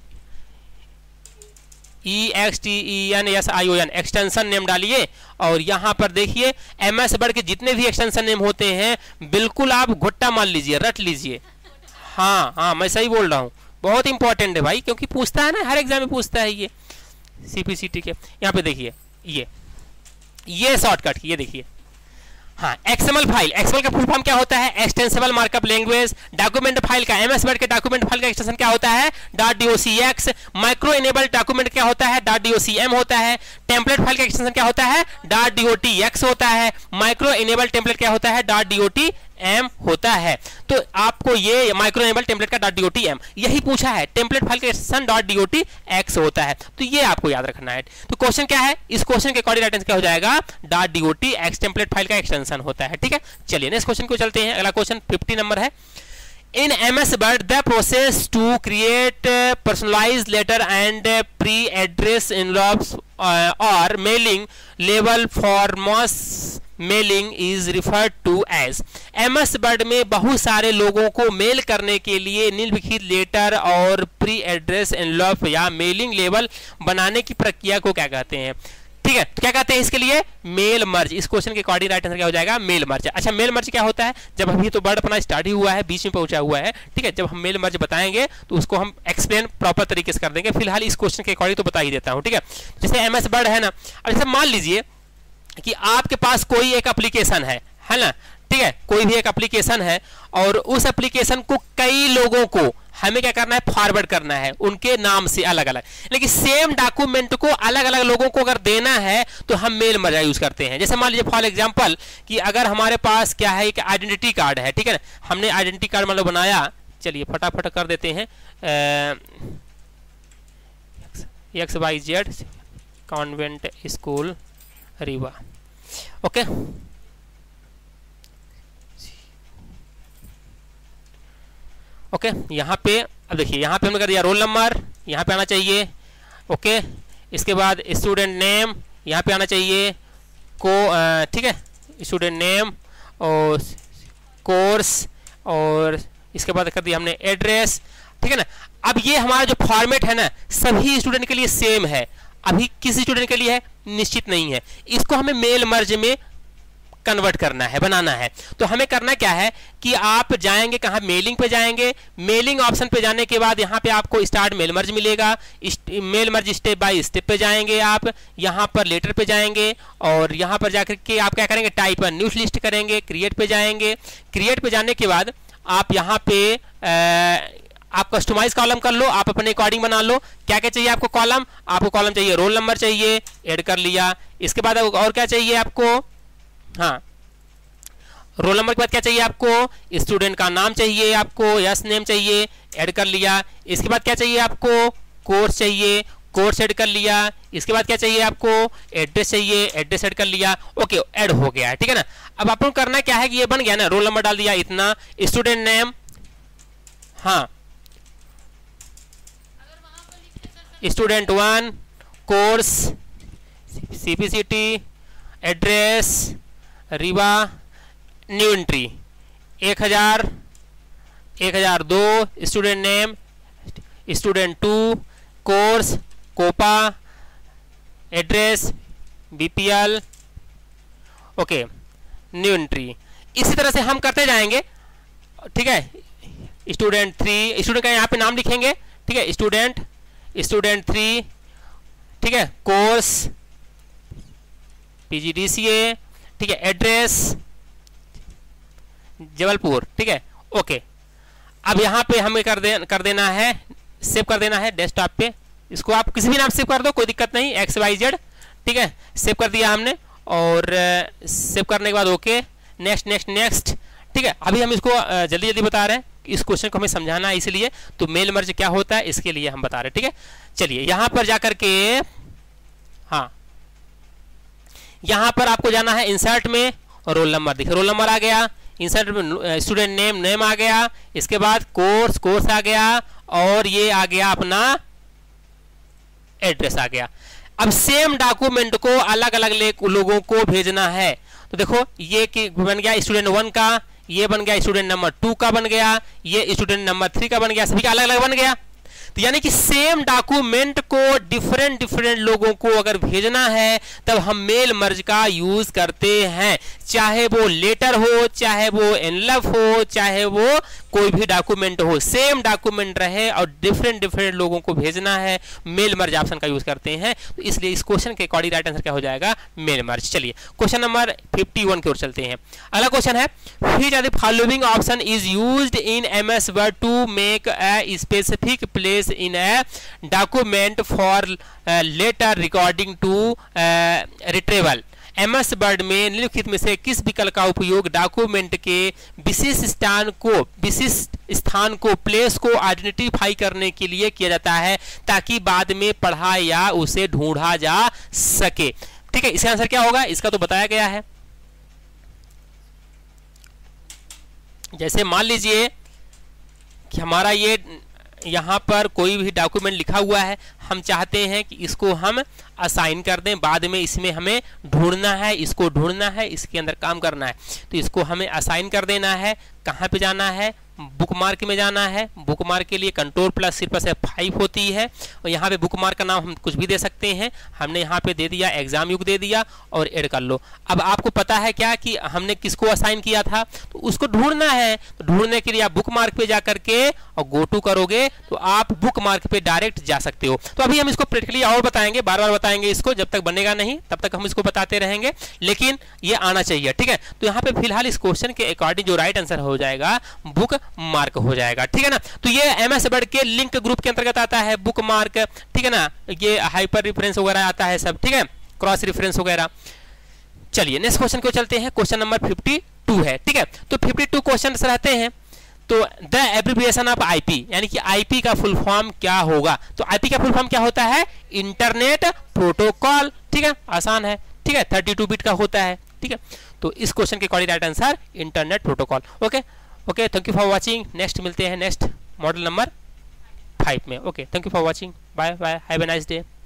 S1: EXTENSION एक्सटेंशन नेम डालिए और यहां पर देखिए MS वर्ड के जितने भी एक्सटेंशन नेम होते हैं बिल्कुल आप घुट्टा मान लीजिए, रट लीजिए। हाँ, मैं सही बोल रहा हूँ, बहुत इंपॉर्टेंट है भाई, क्योंकि पूछता है ना, हर एग्जाम में पूछता है ये CPCT के। यहाँ पे देखिए, ये शॉर्टकट, ये देखिए, हाँ, एक्सएमएल फाइल, एक्सएमएल का फुल फॉर्म क्या होता है? Extensible markup language. Document file का, एमएस वर्ड के डॉक्यूमेंट फाइल का एक्सटेंशन क्या होता है? .docx। माइक्रो इनेबल्ड डॉक्यूमेंट क्या होता है? .docm होता है। टेम्पलेट फाइल का एक्सटेंशन क्या होता है? .dotx होता है। माइक्रो इनेबल्ड टेम्पलेट क्या होता है? .dotm होता है। तो आपको ये माइक्रो इनेबल्ड टेम्पलेट का .dotm यही पूछा है। टेम्पलेट फाइल का एक्सटेंशन .dotx होता है, तो ये आपको याद रखना है। तो क्वेश्चन क्या है? इस क्वेश्चन के अकॉर्डिंग राइट आंसर क्या हो जाएगा? .dotx टेम्पलेट फाइल का एक्सटेंशन होता है। ठीक है, चलिए नेक्स्ट क्वेश्चन को चलते हैं। अगला क्वेश्चन 50 नंबर है। In MS Word, the process to create personalized letter and pre-address envelopes or mailing label for mass mailing is referred to as। MS Word में बहुत सारे लोगों को मेल करने के लिए निम्नलिखित लेटर और प्री एड्रेस एनवेलप या मेलिंग लेबल बनाने की प्रक्रिया को क्या कहते हैं? ठीक है, तो क्या कहते हैं इसके लिए? Mail merge. इस क्वेश्चन के अकॉर्डिंग राइट आंसर क्या हो जाएगा? Mail merge. अच्छा, मेल मर्ज क्या होता है? जब अभी तो वर्ड अपना स्टार्ट ही हुआ है, बीच में पहुंचा हुआ है, ठीक है, जब हम मेल मर्ज बताएंगे तो उसको हम एक्सप्लेन प्रॉपर तरीके से कर देंगे। फिलहाल इस क्वेश्चन के अकॉर्डिंग तो बता ही देता हूं। ठीक है, जैसे एमएस वर्ड है ना, अब जैसे मान लीजिए कि आपके पास कोई एक एप्लीकेशन है ना, ठीक है, कोई भी एक एप्लीकेशन है और उस एप्लीकेशन को कई लोगों को हमें क्या करना है? फॉरवर्ड करना है उनके नाम से अलग अलग। लेकिन सेम डॉक्यूमेंट को अलग अलग लोगों को अगर देना है तो हम मेल मर्ज यूज करते हैं। जैसे मान लीजिए फॉर एग्जांपल कि अगर हमारे पास क्या है, एक आइडेंटिटी कार्ड है, ठीक है ना, हमने आइडेंटिटी कार्ड मतलब बनाया। चलिए फटाफट कर देते हैं। XYZ convent school Rewa. Okay, okay, यहाँ पे अब देखिए, यहाँ पे हमने कर दिया रोल नंबर, यहाँ पे आना चाहिए। ओके, इसके बाद स्टूडेंट नेम यहाँ पे आना चाहिए ठीक है, स्टूडेंट नेम और कोर्स, और इसके बाद कर दिया हमने एड्रेस। ठीक है ना। अब ये हमारा जो फॉर्मेट है ना, सभी स्टूडेंट के लिए सेम है, अभी किसी स्टूडेंट के लिए है निश्चित नहीं है। इसको हमें मेल मर्ज में कन्वर्ट करना है, बनाना है। तो हमें करना क्या है कि आप जाएंगे कहाँ? मेलिंग पे जाएंगे। मेलिंग ऑप्शन पे जाने के बाद यहाँ पे आपको स्टार्ट मेल मर्ज मिलेगा। Mail merge step by step पे जाएंगे आप, यहाँ पर लेटर पे जाएंगे और यहाँ पर जाकर के आप क्या करेंगे? टाइप न्यूज लिस्ट करेंगे, क्रिएट पे जाएंगे। क्रिएट पे जाने के बाद आप यहाँ पे आप कस्टमाइज कॉलम कर लो, आप अपने अकॉर्डिंग बना लो। क्या क्या चाहिए आपको? कॉलम, आपको कॉलम चाहिए, रोल नंबर चाहिए, ऐड कर लिया। इसके बाद और क्या चाहिए आपको? हाँ, रोल नंबर के बाद क्या चाहिए आपको? स्टूडेंट का नाम चाहिए आपको, यस नेम चाहिए, ऐड कर लिया। इसके बाद क्या चाहिए आपको? कोर्स चाहिए, कोर्स ऐड कर लिया। इसके बाद क्या चाहिए आपको? एड्रेस चाहिए, एड्रेस ऐड कर लिया। ओके, ऐड हो गया है, ठीक है ना। अब आपको करना क्या है कि ये बन गया ना, रोल नंबर डाल दिया इतना, स्टूडेंट नेम, हाँ, student 1, course CPCT, address Rewa, new entry 1000, 1002, student name, student 2, course COPA, address BPL, okay, new entry. इसी तरह से हम करते जाएंगे, ठीक है। स्टूडेंट 3, स्टूडेंट का यहाँ पे नाम लिखेंगे, ठीक है, स्टूडेंट 3, ठीक है, कोर्स PGDCA, ठीक है, एड्रेस जबलपुर, ठीक है, ओके। अब यहाँ पे हमें कर देना है, सेव कर देना है डेस्कटॉप पे। इसको आप किसी भी नाम सेव कर दो, कोई दिक्कत नहीं, XYZ, ठीक है, सेव कर दिया हमने। और सेव करने के बाद ओके, नेक्स्ट नेक्स्ट नेक्स्ट, ठीक है। अभी हम इसको जल्दी जल्दी बता रहे हैं, इस क्वेश्चन को हमें समझाना है, इसलिए तो मेल मर्ज क्या होता है इसके लिए हम बता रहे हैं, ठीक है। चलिए यहाँ पर जाकर के, हाँ, यहाँ पर आपको जाना है इंसर्ट में, रोल नंबर, देखिए रोल नंबर आ गया, इंसर्ट में स्टूडेंट नेम, नेम आ गया, इसके बाद कोर्स, कोर्स आ गया, और ये आ गया अपना एड्रेस आ गया। अब सेम डॉक्यूमेंट को अलग अलग लोगों को भेजना है। तो देखो ये बन गया स्टूडेंट 1 का, ये बन गया स्टूडेंट नंबर 2 का बन गया, ये स्टूडेंट नंबर 3 का बन गया, सभी का अलग अलग बन गया। तो यानी कि सेम डॉक्यूमेंट को डिफरेंट लोगों को अगर भेजना है तब हम मेल मर्ज का यूज करते हैं। चाहे वो लेटर हो, चाहे वो एनवलप हो, चाहे वो कोई भी डॉक्यूमेंट हो, सेम डॉक्यूमेंट रहे और डिफरेंट लोगों को भेजना है, मेल मर्ज ऑप्शन का यूज करते हैं। तो इसलिए इस क्वेश्चन के अकॉर्डिंग राइट आंसर क्या हो जाएगा, मेल मर्ज। चलिए क्वेश्चन नंबर 51 की ओर चलते हैं। अगला क्वेश्चन है, which are the following option is used in MS word to make a specific place in a document for letter recording to retrieval. MS word में निम्नलिखित में से किस विकल्प का उपयोग डॉक्यूमेंट के विशिष्ट स्थान को प्लेस को आइडेंटिफाई करने के लिए किया जाता है ताकि बाद में पढ़ा या उसे ढूंढा जा सके। ठीक है, इसका आंसर क्या होगा, इसका तो बताया गया है। जैसे मान लीजिए कि हमारा ये यहाँ पर कोई भी डॉक्यूमेंट लिखा हुआ है, हम चाहते हैं कि इसको हम असाइन कर दें, बाद में इसमें हमें ढूंढना है, इसको ढूंढना है, इसके अंदर काम करना है। तो इसको हमें असाइन कर देना है। कहाँ पे जाना है, बुकमार्क में जाना है। बुकमार्क के लिए कंट्रोल प्लस सिर्फ F5 होती है और यहाँ पे बुकमार्क का नाम हम कुछ भी दे सकते हैं। हमने यहाँ पे दे दिया एग्जाम युग दे दिया और ऐड कर लो। अब आपको पता है क्या कि हमने किसको असाइन किया था, तो उसको ढूंढना है। तो ढूंढने के लिए आप बुकमार्क पे जा करके और गो टू करोगे तो आप बुकमार्क पे डायरेक्ट जा सकते हो। तो अभी हम इसको प्रैक्टिकली और बताएंगे, बार बार बताएंगे इसको, जब तक बनेगा नहीं तब तक हम इसको बताते रहेंगे, लेकिन ये आना चाहिए। ठीक है, तो यहाँ पे फिलहाल इस क्वेश्चन के अकॉर्डिंग जो राइट आंसर हो जाएगा बुक मार्क हो जाएगा। ठीक है ना, तो ये एमएस वर्ड के लिंक ग्रुप के अंतर्गत आता है बुक मार्क। ठीक है ना, ये हाइपर रेफरेंस वगैरह आता है सब। ठीक है, क्रॉस रेफरेंस वगैरह। चलिए नेक्स्ट क्वेश्चन को चलते हैं। क्वेश्चन नंबर 52 है। ठीक है, तो 52 क्वेश्चन रहते हैं। तो द एब्रिविएशन ऑफ आईपी, यानी कि आईपी का फुल फॉर्म क्या होगा। तो आईपी का फुल फॉर्म क्या होता है, इंटरनेट प्रोटोकॉल। ठीक है, आसान है। ठीक है, 32 बिट का होता है। ठीक है, तो इस क्वेश्चन के according right answer internet protocol. Okay okay, thank you for watching. Next मिलते हैं नेक्स्ट मॉडल नंबर 5 में। Okay, thank you for watching. Bye bye, have a nice day.